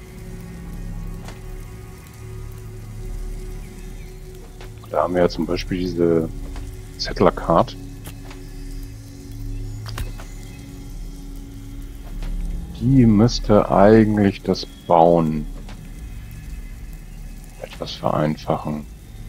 Da haben wir ja zum Beispiel diese Settler Card. Die müsste eigentlich das Bauen etwas vereinfachen.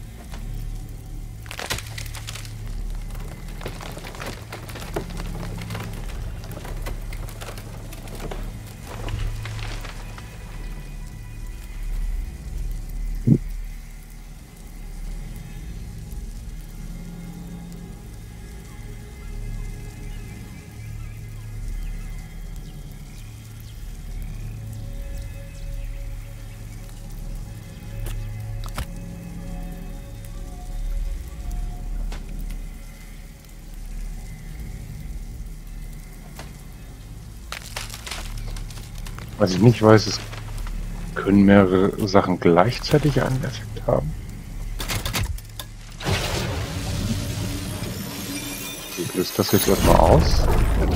Was ich nicht weiß, ist, können mehrere Sachen gleichzeitig einen Effekt haben? Ich löse das jetzt erstmal aus.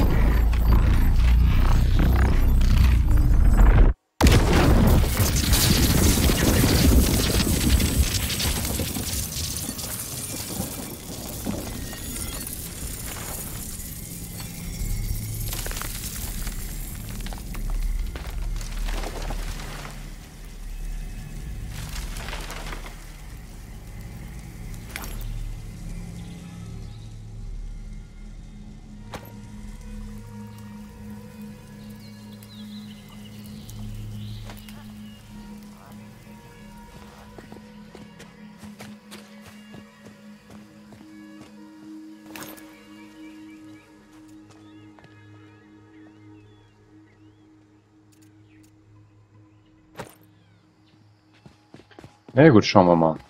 Na ja, gut, schauen wir mal.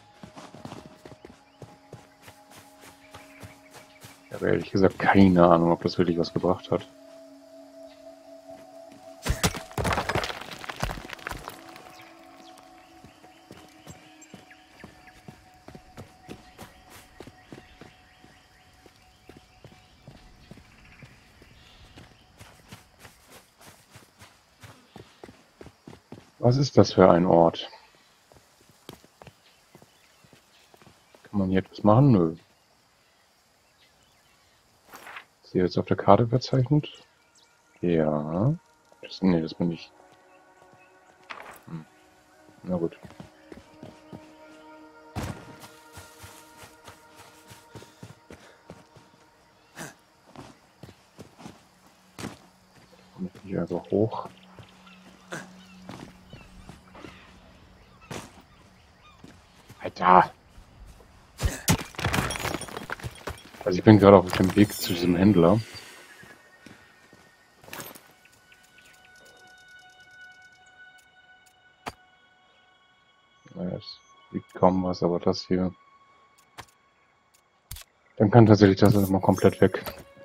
Ich habe ehrlich gesagt keine Ahnung, ob das wirklich was gebracht hat. Was ist das für ein Ort? Kann man hier etwas machen? Nö. Ist hier jetzt auf der Karte verzeichnet? Ja. Nee, das bin ich. Na gut. Komme ich hier einfach hoch. Alter! Also ich bin gerade auf dem Weg zu diesem Händler. Naja, es liegt kaum was, aber das hier. Dann kann tatsächlich das mal komplett weg.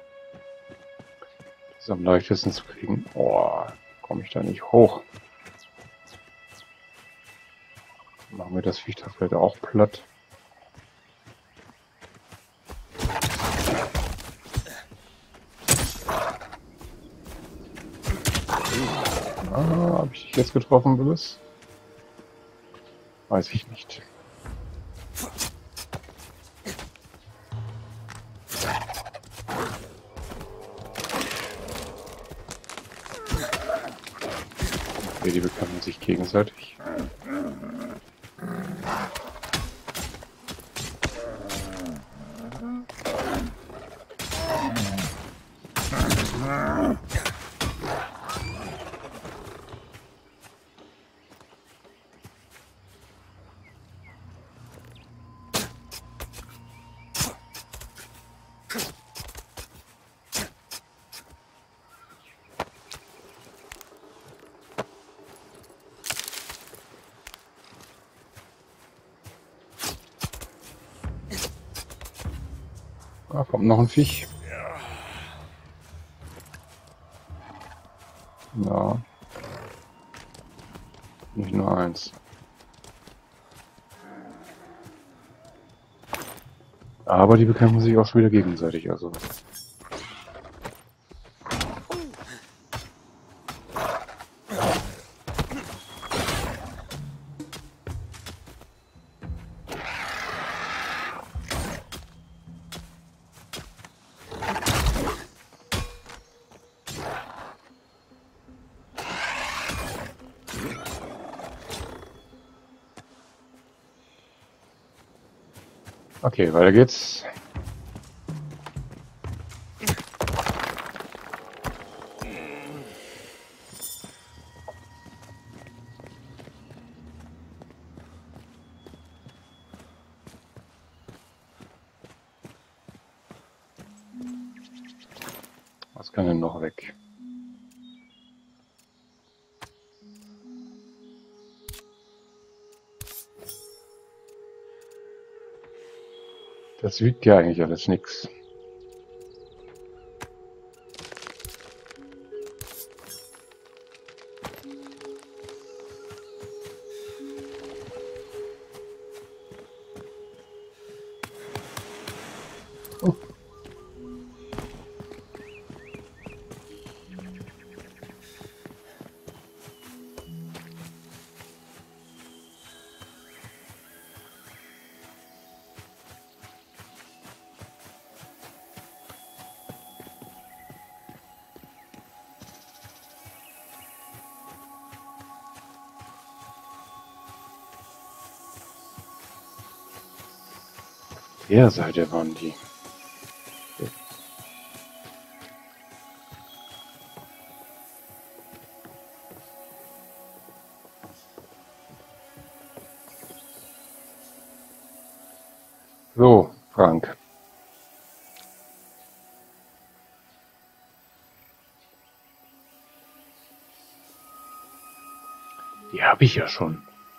Das ist am leichtesten zu kriegen. Oh, komme ich da nicht hoch. Machen wir das Viech da vielleicht auch platt. Ah, habe ich dich jetzt getroffen, Willis? Weiß ich nicht. Okay, die bekämpfen sich gegenseitig. Da kommt noch ein Viech. Ja. Nicht nur eins. Aber die bekämpfen sich auch schon wieder gegenseitig, also. Okay, weiter geht's. Was kann denn noch weg? Das wiegt ja eigentlich alles nix. Oh. Der Seite waren die. So, Frank. Die habe ich ja schon.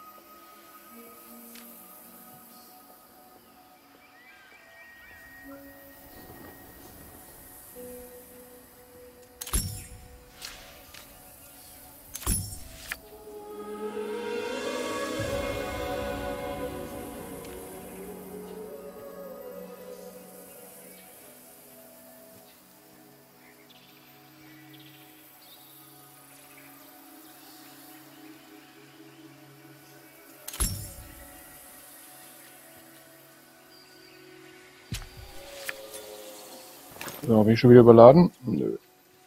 So, bin ich schon wieder überladen? Nö.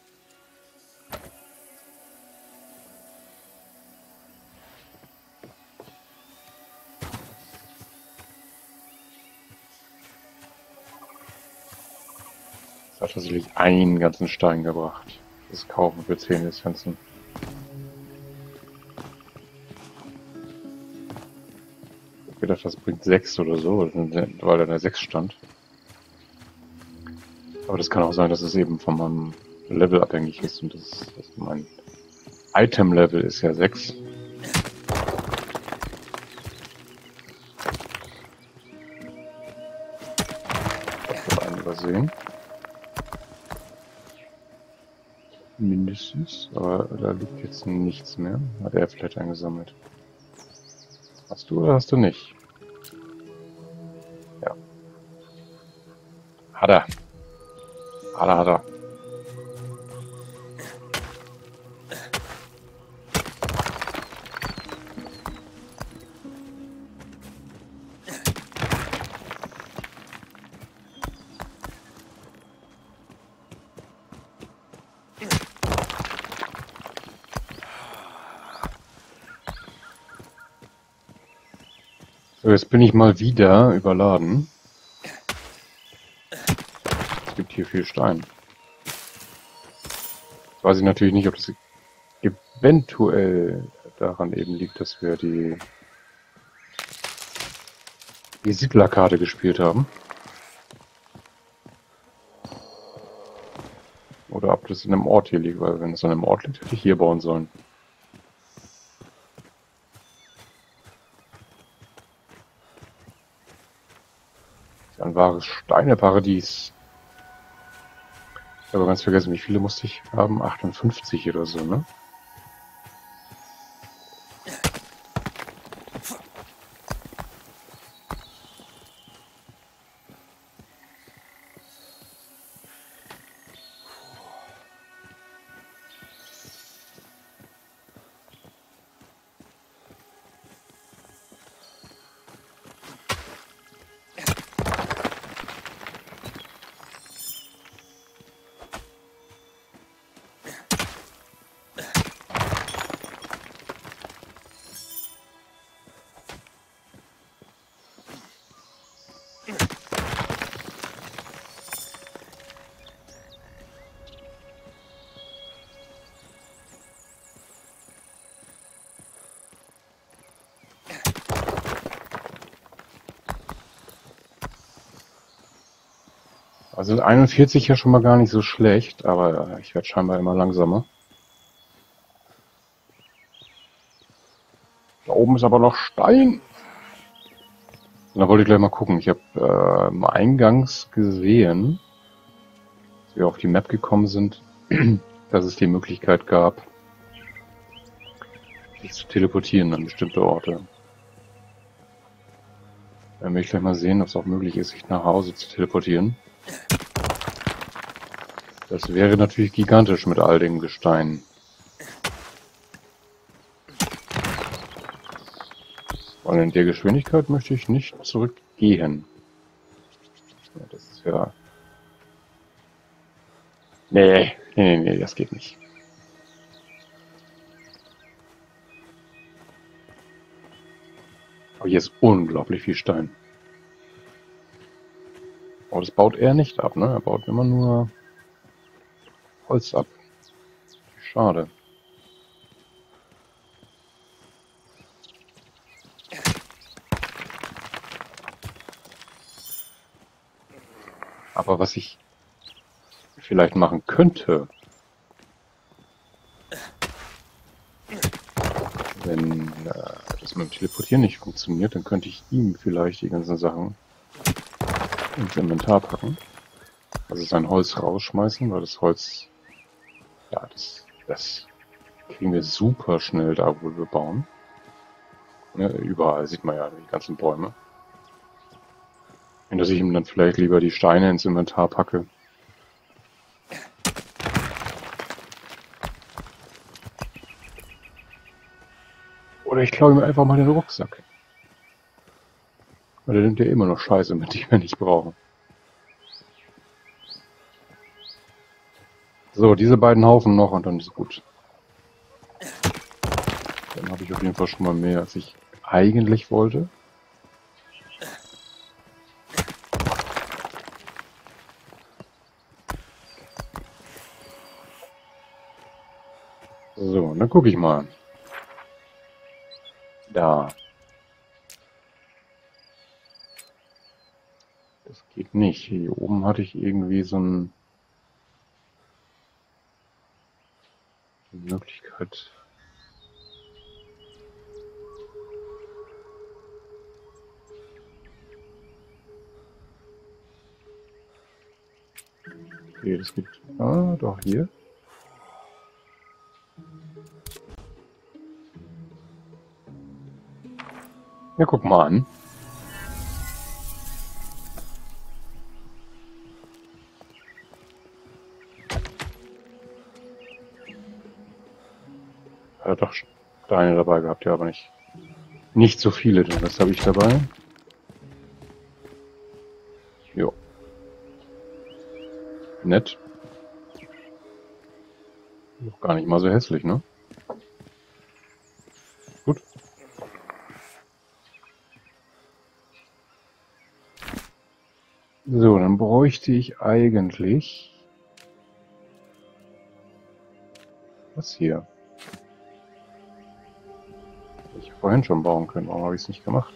Das hat tatsächlich einen ganzen Stein gebracht. Das Kaufen für 10 Lizenzen. Ich hab gedacht, das bringt 6 oder so, weil da eine 6 stand. Aber das kann auch sein, dass es eben von meinem Level abhängig ist und das mein Item-Level ist ja 6. Ich habe einen übersehen. Mindestens, aber da liegt jetzt nichts mehr. Hat er vielleicht eingesammelt. Hast du oder hast du nicht? Ja. Hat er. Hat er. So, jetzt bin ich mal wieder überladen. Es gibt hier viel Stein. Jetzt weiß ich natürlich nicht, ob das eventuell daran eben liegt, dass wir die Siedlerkarte gespielt haben. Oder ob das in einem Ort hier liegt, weil wenn es an einem Ort liegt, hätte ich hier bauen sollen. Das ist ein wahres Steineparadies. Ich habe ganz vergessen, wie viele musste ich haben? 58 oder so, ne? Also 41 ja schon mal gar nicht so schlecht, aber ich werde scheinbar immer langsamer. Da oben ist aber noch Stein. Und da wollte ich gleich mal gucken. Ich habe eingangs gesehen, als wir auf die Map gekommen sind, dass es die Möglichkeit gab, sich zu teleportieren an bestimmte Orte. Dann will ich gleich mal sehen, ob es auch möglich ist, sich nach Hause zu teleportieren. Das wäre natürlich gigantisch mit all dem Gestein. Und in der Geschwindigkeit möchte ich nicht zurückgehen. Ja, das ist ja... Nee, das geht nicht. Aber hier ist unglaublich viel Stein. Aber das baut er nicht ab, ne? Er baut immer nur Holz ab. Schade. Aber was ich vielleicht machen könnte, wenn das mit dem Teleportieren nicht funktioniert, dann könnte ich ihm vielleicht die ganzen Sachen ins Inventar packen. Also sein Holz rausschmeißen, weil das Holz, ja, das kriegen wir super schnell da, wo wir bauen. Ne, überall sieht man ja die ganzen Bäume. Und dass ich ihm dann vielleicht lieber die Steine ins Inventar packe. Oder ich klaue ihm einfach mal den Rucksack. Weil der nimmt ja immer noch Scheiße mit, die wir nicht brauchen. So, diese beiden Haufen noch und dann ist gut. Dann habe ich auf jeden Fall schon mal mehr, als ich eigentlich wollte. So, dann gucke ich mal. Da. Das geht nicht. Hier oben hatte ich irgendwie so eine Möglichkeit. Okay, das geht. Ah, doch hier. Ja, guck mal an. Hat er doch Steine dabei gehabt, ja, aber nicht so viele, denn das habe ich dabei. Jo. Nett. Noch gar nicht mal so hässlich, ne? Gut. So, dann bräuchte ich eigentlich das hier. Hätte ich vorhin schon bauen können, warum habe ich es nicht gemacht?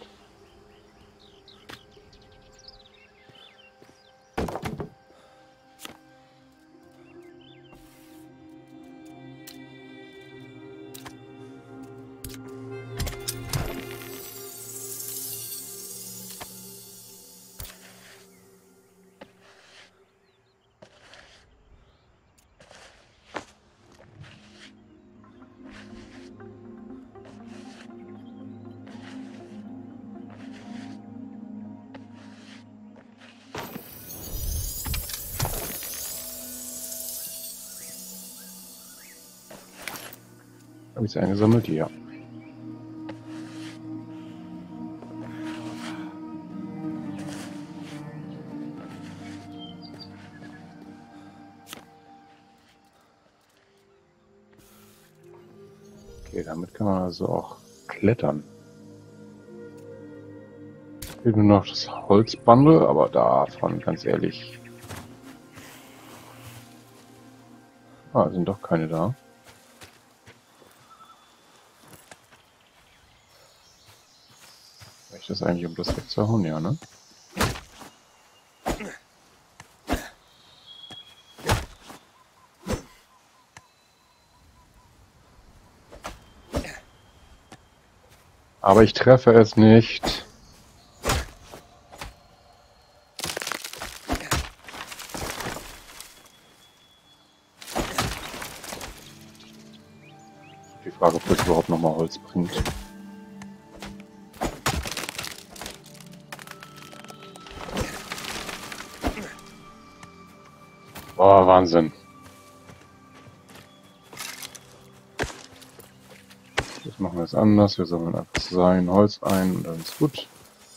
Habe ich es eingesammelt? Ja. Okay, damit kann man also auch klettern. Fehlt nur noch das Holzbundle, aber davon, ganz ehrlich... Ah, sind doch keine da. Reicht das eigentlich, um das wegzuhauen? Ja, ne? Aber ich treffe es nicht. Die Frage, ob das überhaupt nochmal Holz bringt. Boah, Wahnsinn. Das machen wir jetzt anders. Wir sammeln einfach sein Holz ein und dann ist gut.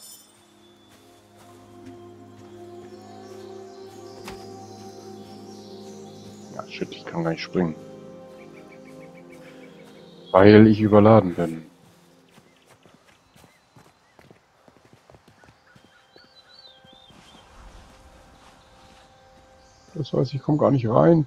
Ja, shit, ich kann gar nicht springen. Weil ich überladen bin. Das heißt, ich komme gar nicht rein.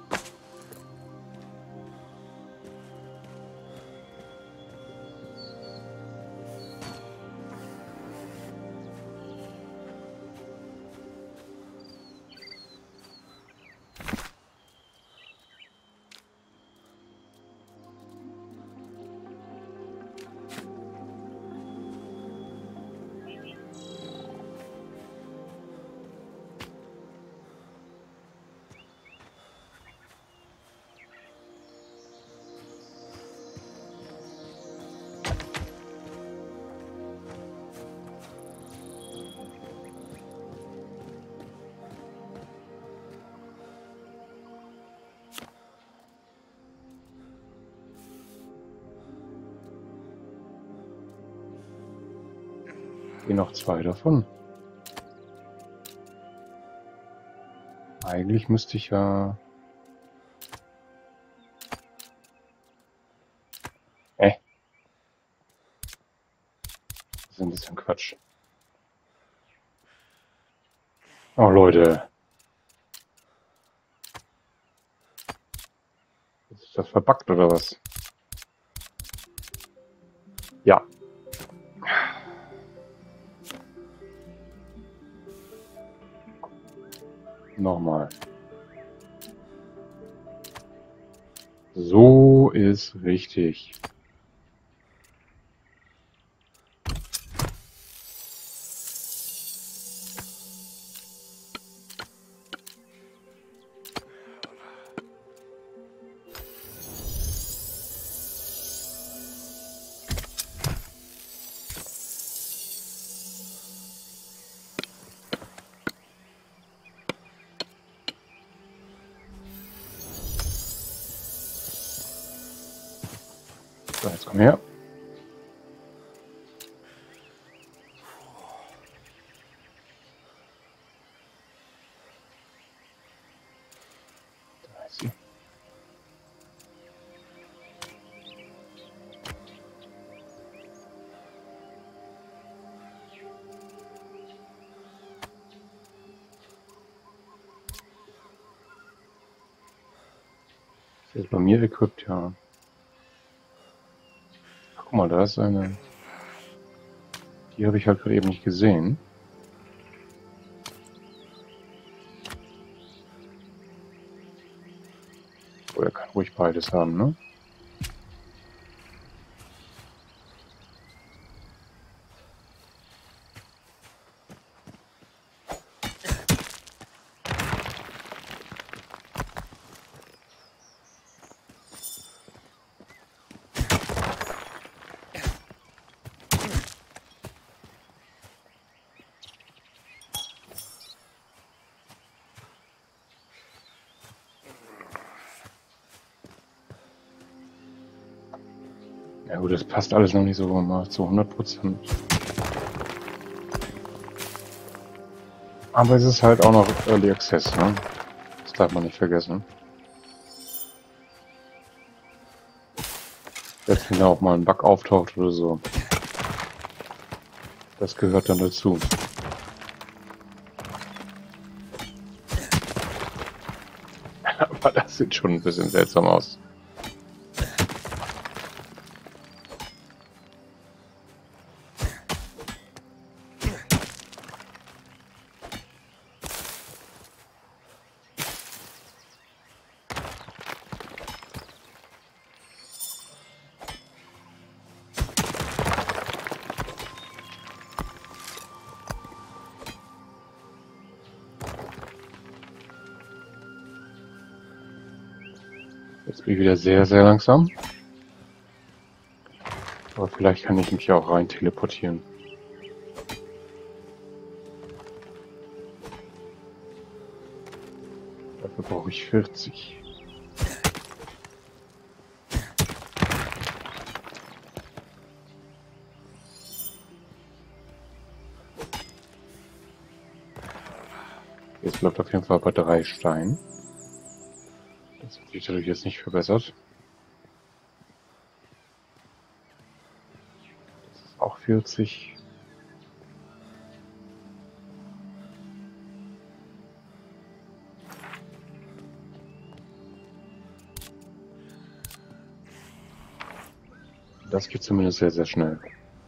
Hier noch 2 davon. Eigentlich müsste ich ja... Das ist ein bisschen Quatsch. Oh Leute. Ist das verbuggt oder was? Ja. Nochmal. So ist richtig. So, jetzt komm her. Da ist sie. Ist jetzt bei mir equipped, ja. Guck mal, da ist eine. Die habe ich halt gerade eben nicht gesehen. Oh, er kann ruhig beides haben, ne? Ja gut, das passt alles noch nicht so mal zu 100%. Aber es ist halt auch noch Early Access, ne? Das darf man nicht vergessen. Selbst wenn da auch mal ein Bug auftaucht oder so. Das gehört dann dazu. Aber das sieht schon ein bisschen seltsam aus. Jetzt bin ich wieder sehr, sehr langsam. Aber vielleicht kann ich mich ja auch rein teleportieren. Dafür brauche ich 40. Jetzt bleibt auf jeden Fall bei 3 Steinen. Das hat sich natürlich jetzt nicht verbessert. Das ist auch 40. Das geht zumindest sehr, sehr schnell.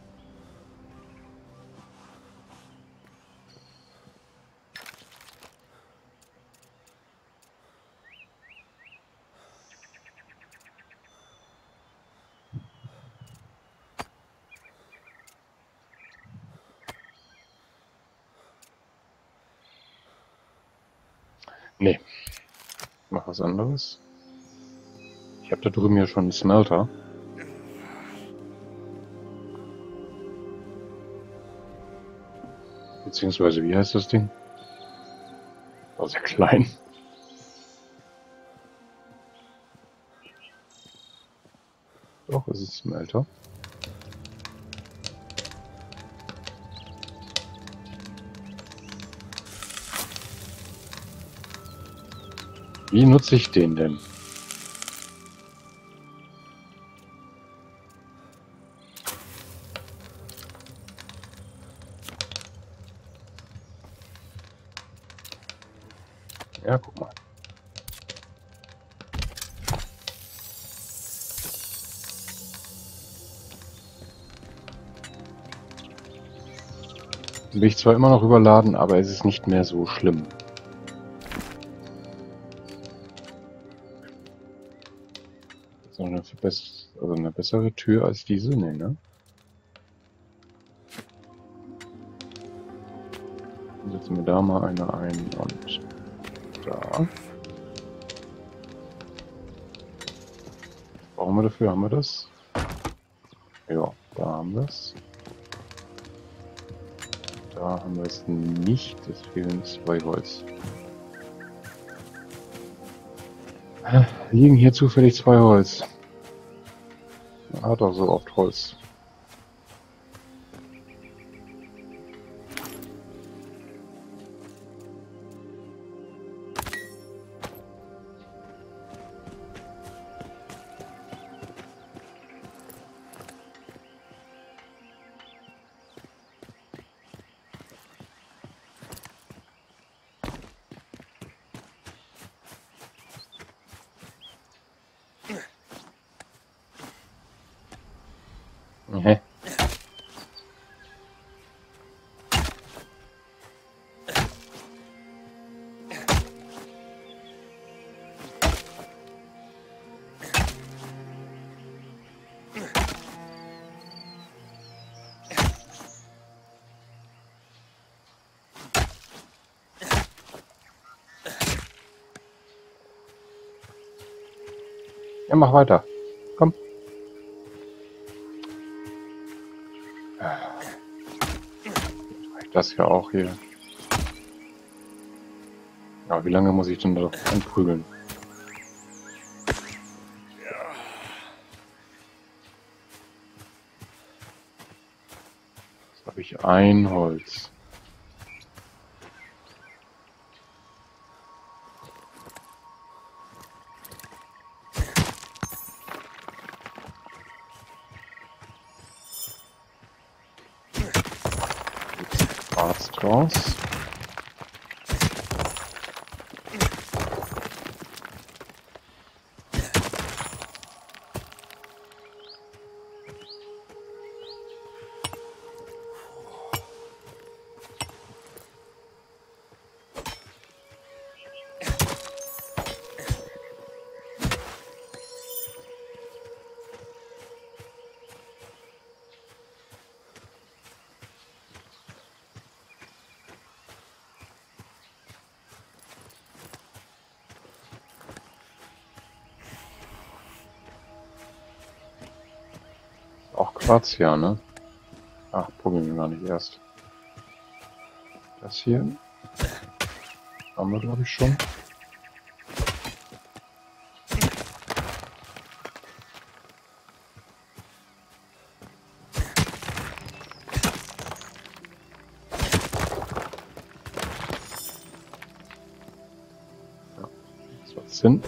Nee, ich mach was anderes. Ich habe da drüben ja schon einen Smelter. Beziehungsweise, wie heißt das Ding? War sehr klein. Doch, es ist Smelter. Wie nutze ich den denn? Ja, guck mal. Bin ich zwar immer noch überladen, aber es ist nicht mehr so schlimm. So eine bessere Tür als diese? Nee, ne? Dann setzen wir da mal eine ein und da. Brauchen wir dafür? Haben wir das? Ja, da haben wir es. Da haben wir es nicht. Es fehlen 2 Holz. Liegen hier zufällig 2 Holz. Er hat auch so oft Holz. Mhm. Ja, mach weiter. Komm. Das ja auch hier. Ja, wie lange muss ich denn da anprügeln? Jetzt habe ich ein Holz. Quarz draus. Razzia, ne? Ach, probieren wir gar nicht erst. Das hier haben wir, glaube ich, schon. Ja, das macht Sinn.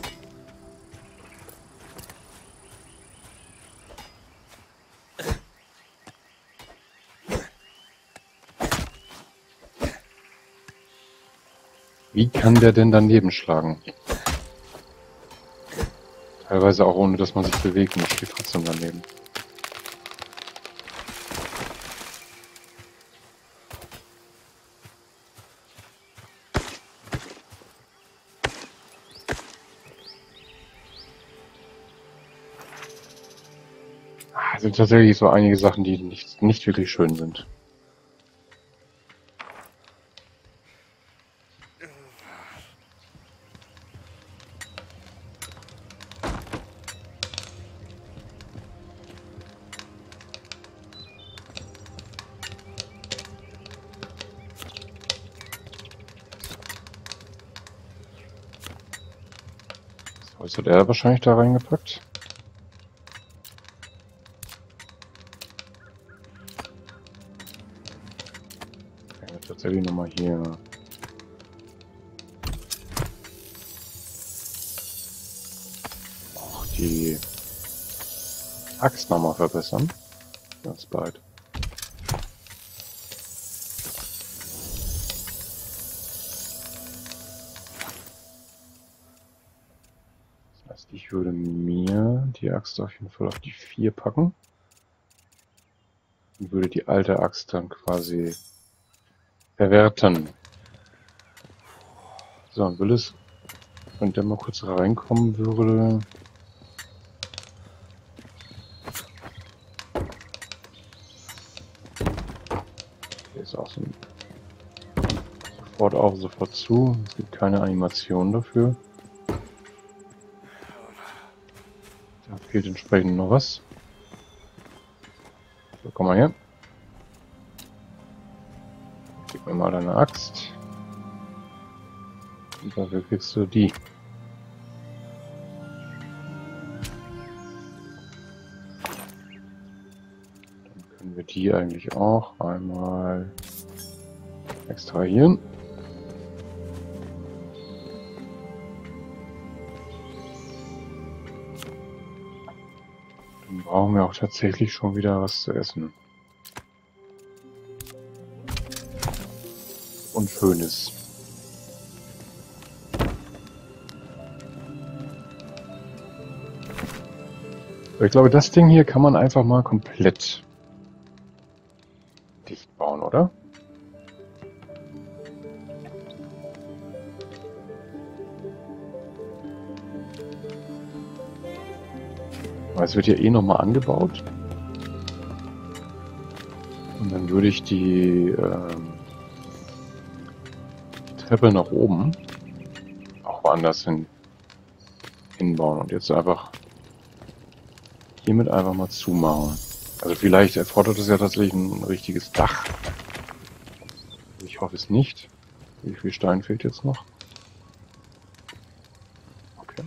Wie kann der denn daneben schlagen? Teilweise auch ohne, dass man sich bewegt, und steht trotzdem daneben. Es sind tatsächlich so einige Sachen, die nicht wirklich schön sind. Was hat er wahrscheinlich da reingepackt? Ja, tatsächlich nochmal hier. Auch die Axt nochmal verbessern. Ganz bald. Das heißt, ich würde mir die Axt auf jeden Fall auf die 4 packen. Und würde die alte Axt dann quasi verwerten. So, und will es, wenn der mal kurz reinkommen würde. Hier ist auch so ein sofort auf, sofort zu. Es gibt keine Animation dafür. Da fehlt entsprechend noch was. So, komm mal her. Gib mir mal deine Axt. Und dafür kriegst du die. Dann können wir die eigentlich auch einmal extrahieren. Dann brauchen wir auch tatsächlich schon wieder was zu essen. Und Schönes. Aber ich glaube, das Ding hier kann man einfach mal komplett dicht bauen, oder? Weil es wird ja eh nochmal angebaut. Und dann würde ich die Treppe nach oben auch woanders hinbauen und jetzt einfach hiermit einfach mal zumachen. Also vielleicht erfordert es ja tatsächlich ein richtiges Dach. Ich hoffe es nicht. Wie viel Stein fehlt jetzt noch? Okay.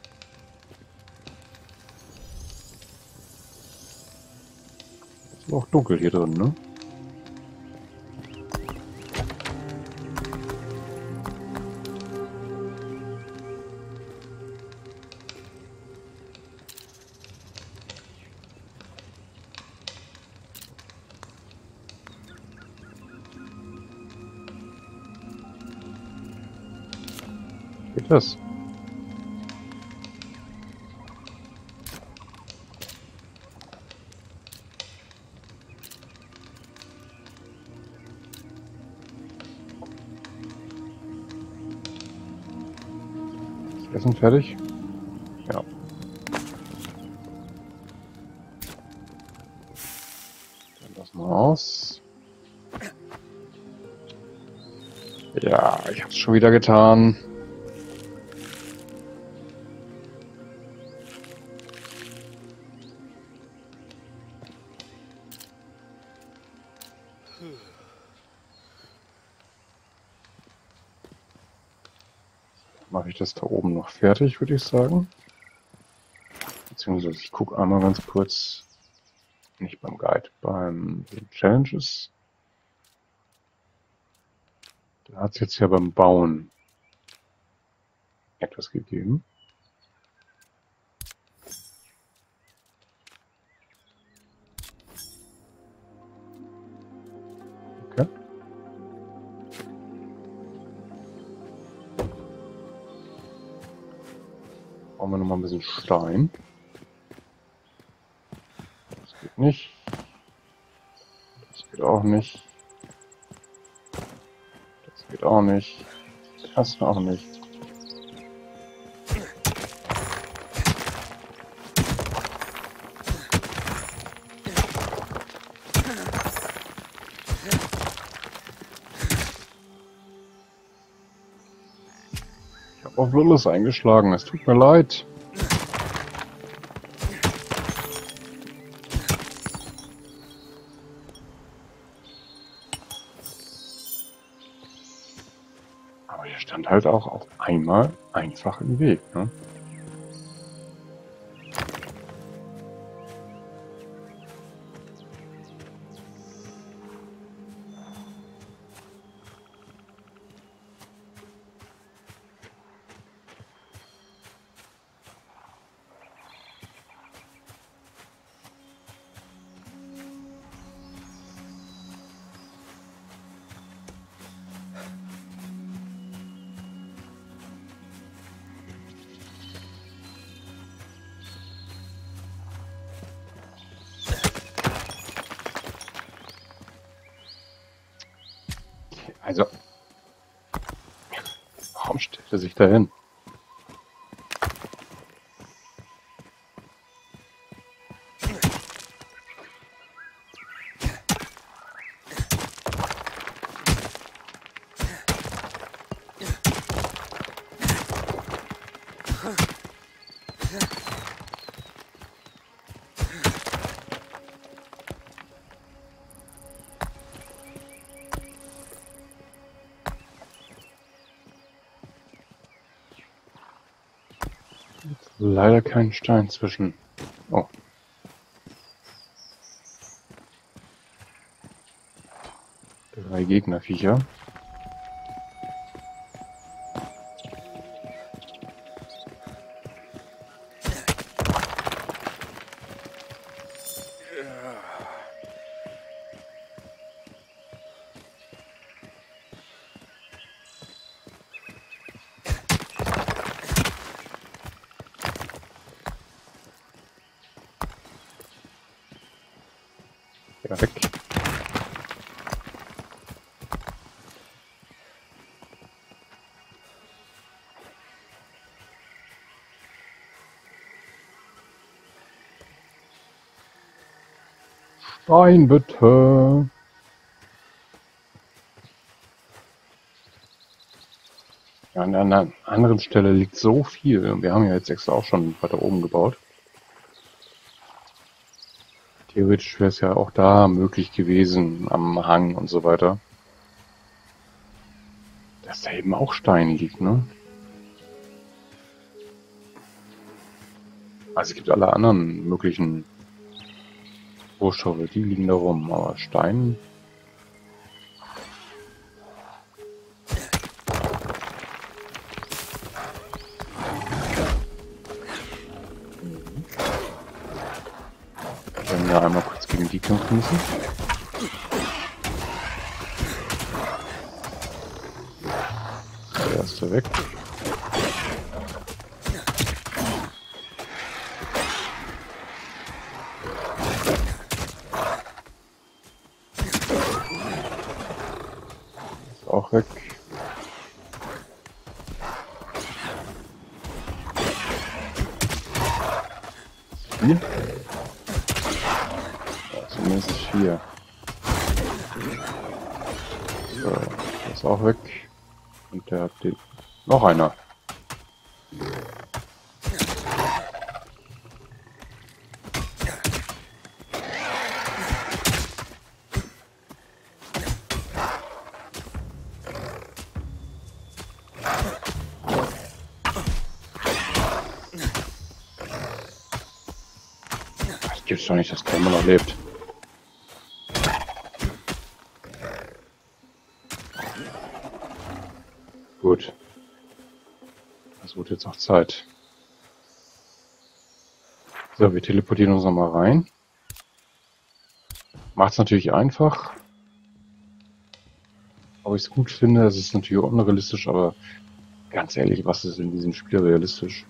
Ist auch dunkel hier drin, ne? Geht das? Ist Essen fertig? Ja. Dann lassen wir aus. Ja, ich habe es schon wieder getan. Mache ich das da oben noch fertig, würde ich sagen. Beziehungsweise ich gucke einmal ganz kurz, nicht beim Guide, beim Challenges. Da hat es jetzt ja beim Bauen etwas gegeben. Okay. Brauchen wir nochmal ein bisschen Stein. Das geht nicht. Das geht auch nicht. Das geht auch nicht. Das auch nicht. Ich habe auf Lilith eingeschlagen. Es tut mir leid. Aber der stand halt auch auf einmal einfach im Weg, ne? Also, warum stellt er sich da hin? Leider kein Stein zwischen. Oh. Drei Gegnerviecher. Ja, weg. Stein bitte. Ja, an einer anderen Stelle liegt so viel. Und wir haben ja jetzt extra auch schon weiter oben gebaut. Theoretisch wäre es ja auch da möglich gewesen, am Hang und so weiter. Dass da eben auch Stein liegt, ne? Also es gibt alle anderen möglichen Rohstoffe, die liegen da rum, aber Stein. Wir werden ja einmal kurz gegen die kämpfen müssen. Der erste weg. Ist auch weg. Hier? Ja, zumindest 4. So, der ist auch weg. Und der hat den. Noch einer. gibt's doch nicht, dass der immer noch lebt. Gut. Das wird jetzt auch Zeit. So, wir teleportieren uns nochmal rein. Macht es natürlich einfach. Ob ich es gut finde, es ist natürlich unrealistisch, aber ganz ehrlich, was ist in diesem Spiel realistisch?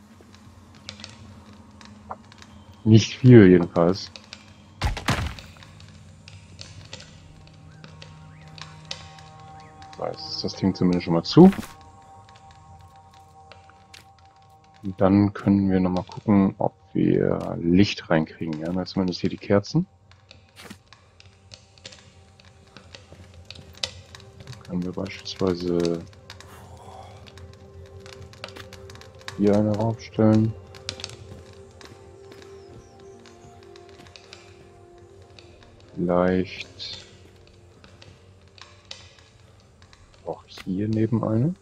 Nicht viel jedenfalls. So, jetzt ist das Ding zumindest schon mal zu. Und dann können wir nochmal gucken, ob wir Licht reinkriegen. Ja, na, zumindest hier die Kerzen. Können wir beispielsweise hier eine raufstellen. Vielleicht auch hier neben eine.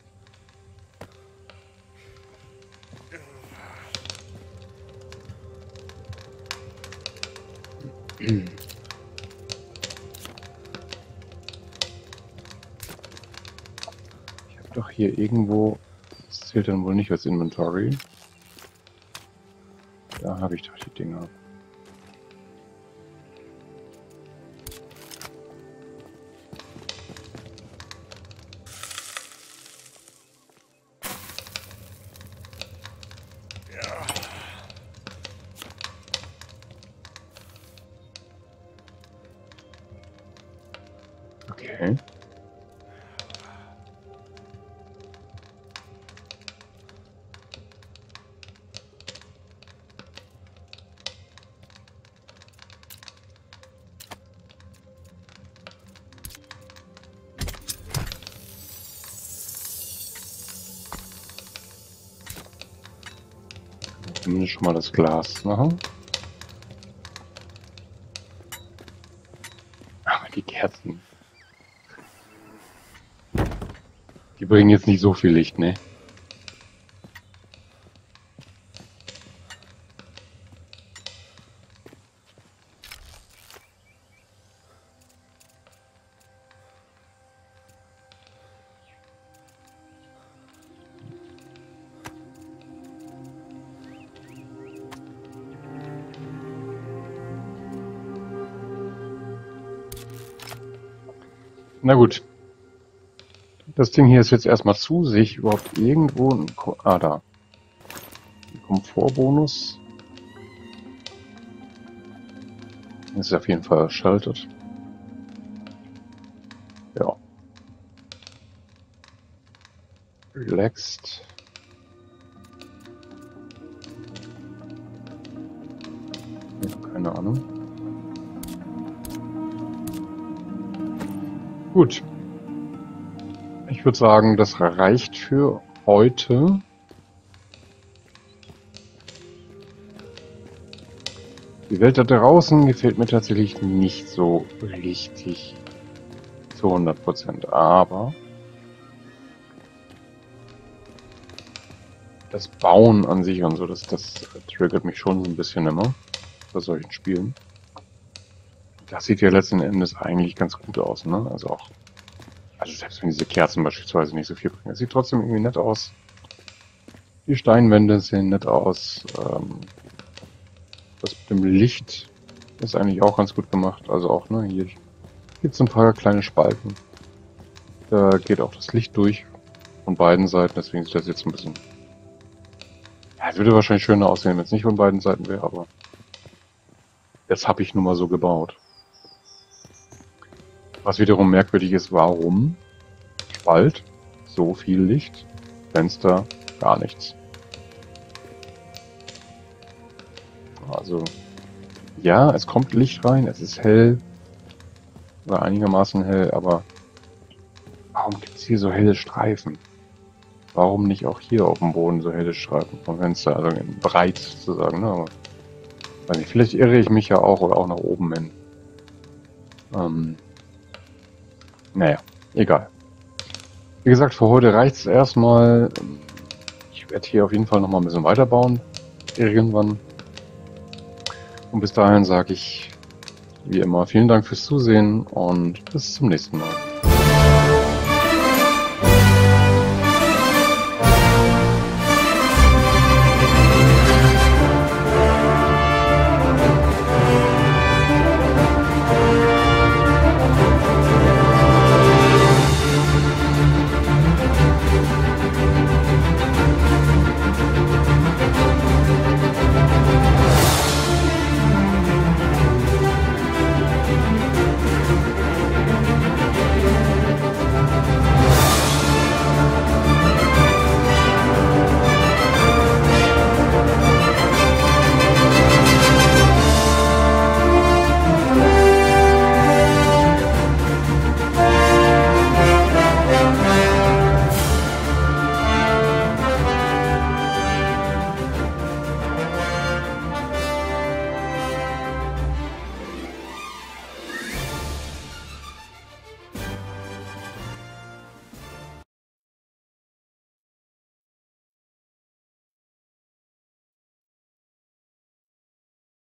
Ich habe doch hier irgendwo, das zählt dann wohl nicht als Inventory. Da habe ich doch die Dinger. Okay. Zumindest schon mal das Glas machen. Aber die Kerzen. Die bringen jetzt nicht so viel Licht, ne? Na gut. Das Ding hier ist jetzt erstmal zu. Sehe ich überhaupt irgendwo ein da. Ein Komfortbonus. Ist auf jeden Fall erschaltet. Ja. Relaxed. Ja, keine Ahnung. Gut. Ich würde sagen, das reicht für heute. Die Welt da draußen gefällt mir tatsächlich nicht so richtig zu 100%. Aber das Bauen an sich und so, das triggert mich schon so ein bisschen immer bei solchen Spielen. Das sieht ja letzten Endes eigentlich ganz gut aus, ne? Also selbst wenn diese Kerzen beispielsweise nicht so viel bringen. Es sieht trotzdem irgendwie nett aus. Die Steinwände sehen nett aus. Das mit dem Licht ist eigentlich auch ganz gut gemacht. Also auch, ne, hier gibt es ein paar kleine Spalten. Da geht auch das Licht durch von beiden Seiten. Deswegen sieht das jetzt ein bisschen... Ja, es würde wahrscheinlich schöner aussehen, wenn es nicht von beiden Seiten wäre, aber das habe ich nun mal so gebaut. Was wiederum merkwürdig ist, warum Spalt, so viel Licht, Fenster, gar nichts. Also, ja, es kommt Licht rein, es ist hell, oder einigermaßen hell, aber warum gibt es hier so helle Streifen? Warum nicht auch hier auf dem Boden so helle Streifen vom Fenster, also breit sozusagen, ne? Aber, weiß nicht, vielleicht irre ich mich ja auch, oder auch nach oben hin. Naja, egal. Wie gesagt, für heute reicht es erstmal. Ich werde hier auf jeden Fall noch mal ein bisschen weiterbauen. Irgendwann. Und bis dahin sage ich, wie immer, vielen Dank fürs Zusehen und bis zum nächsten Mal.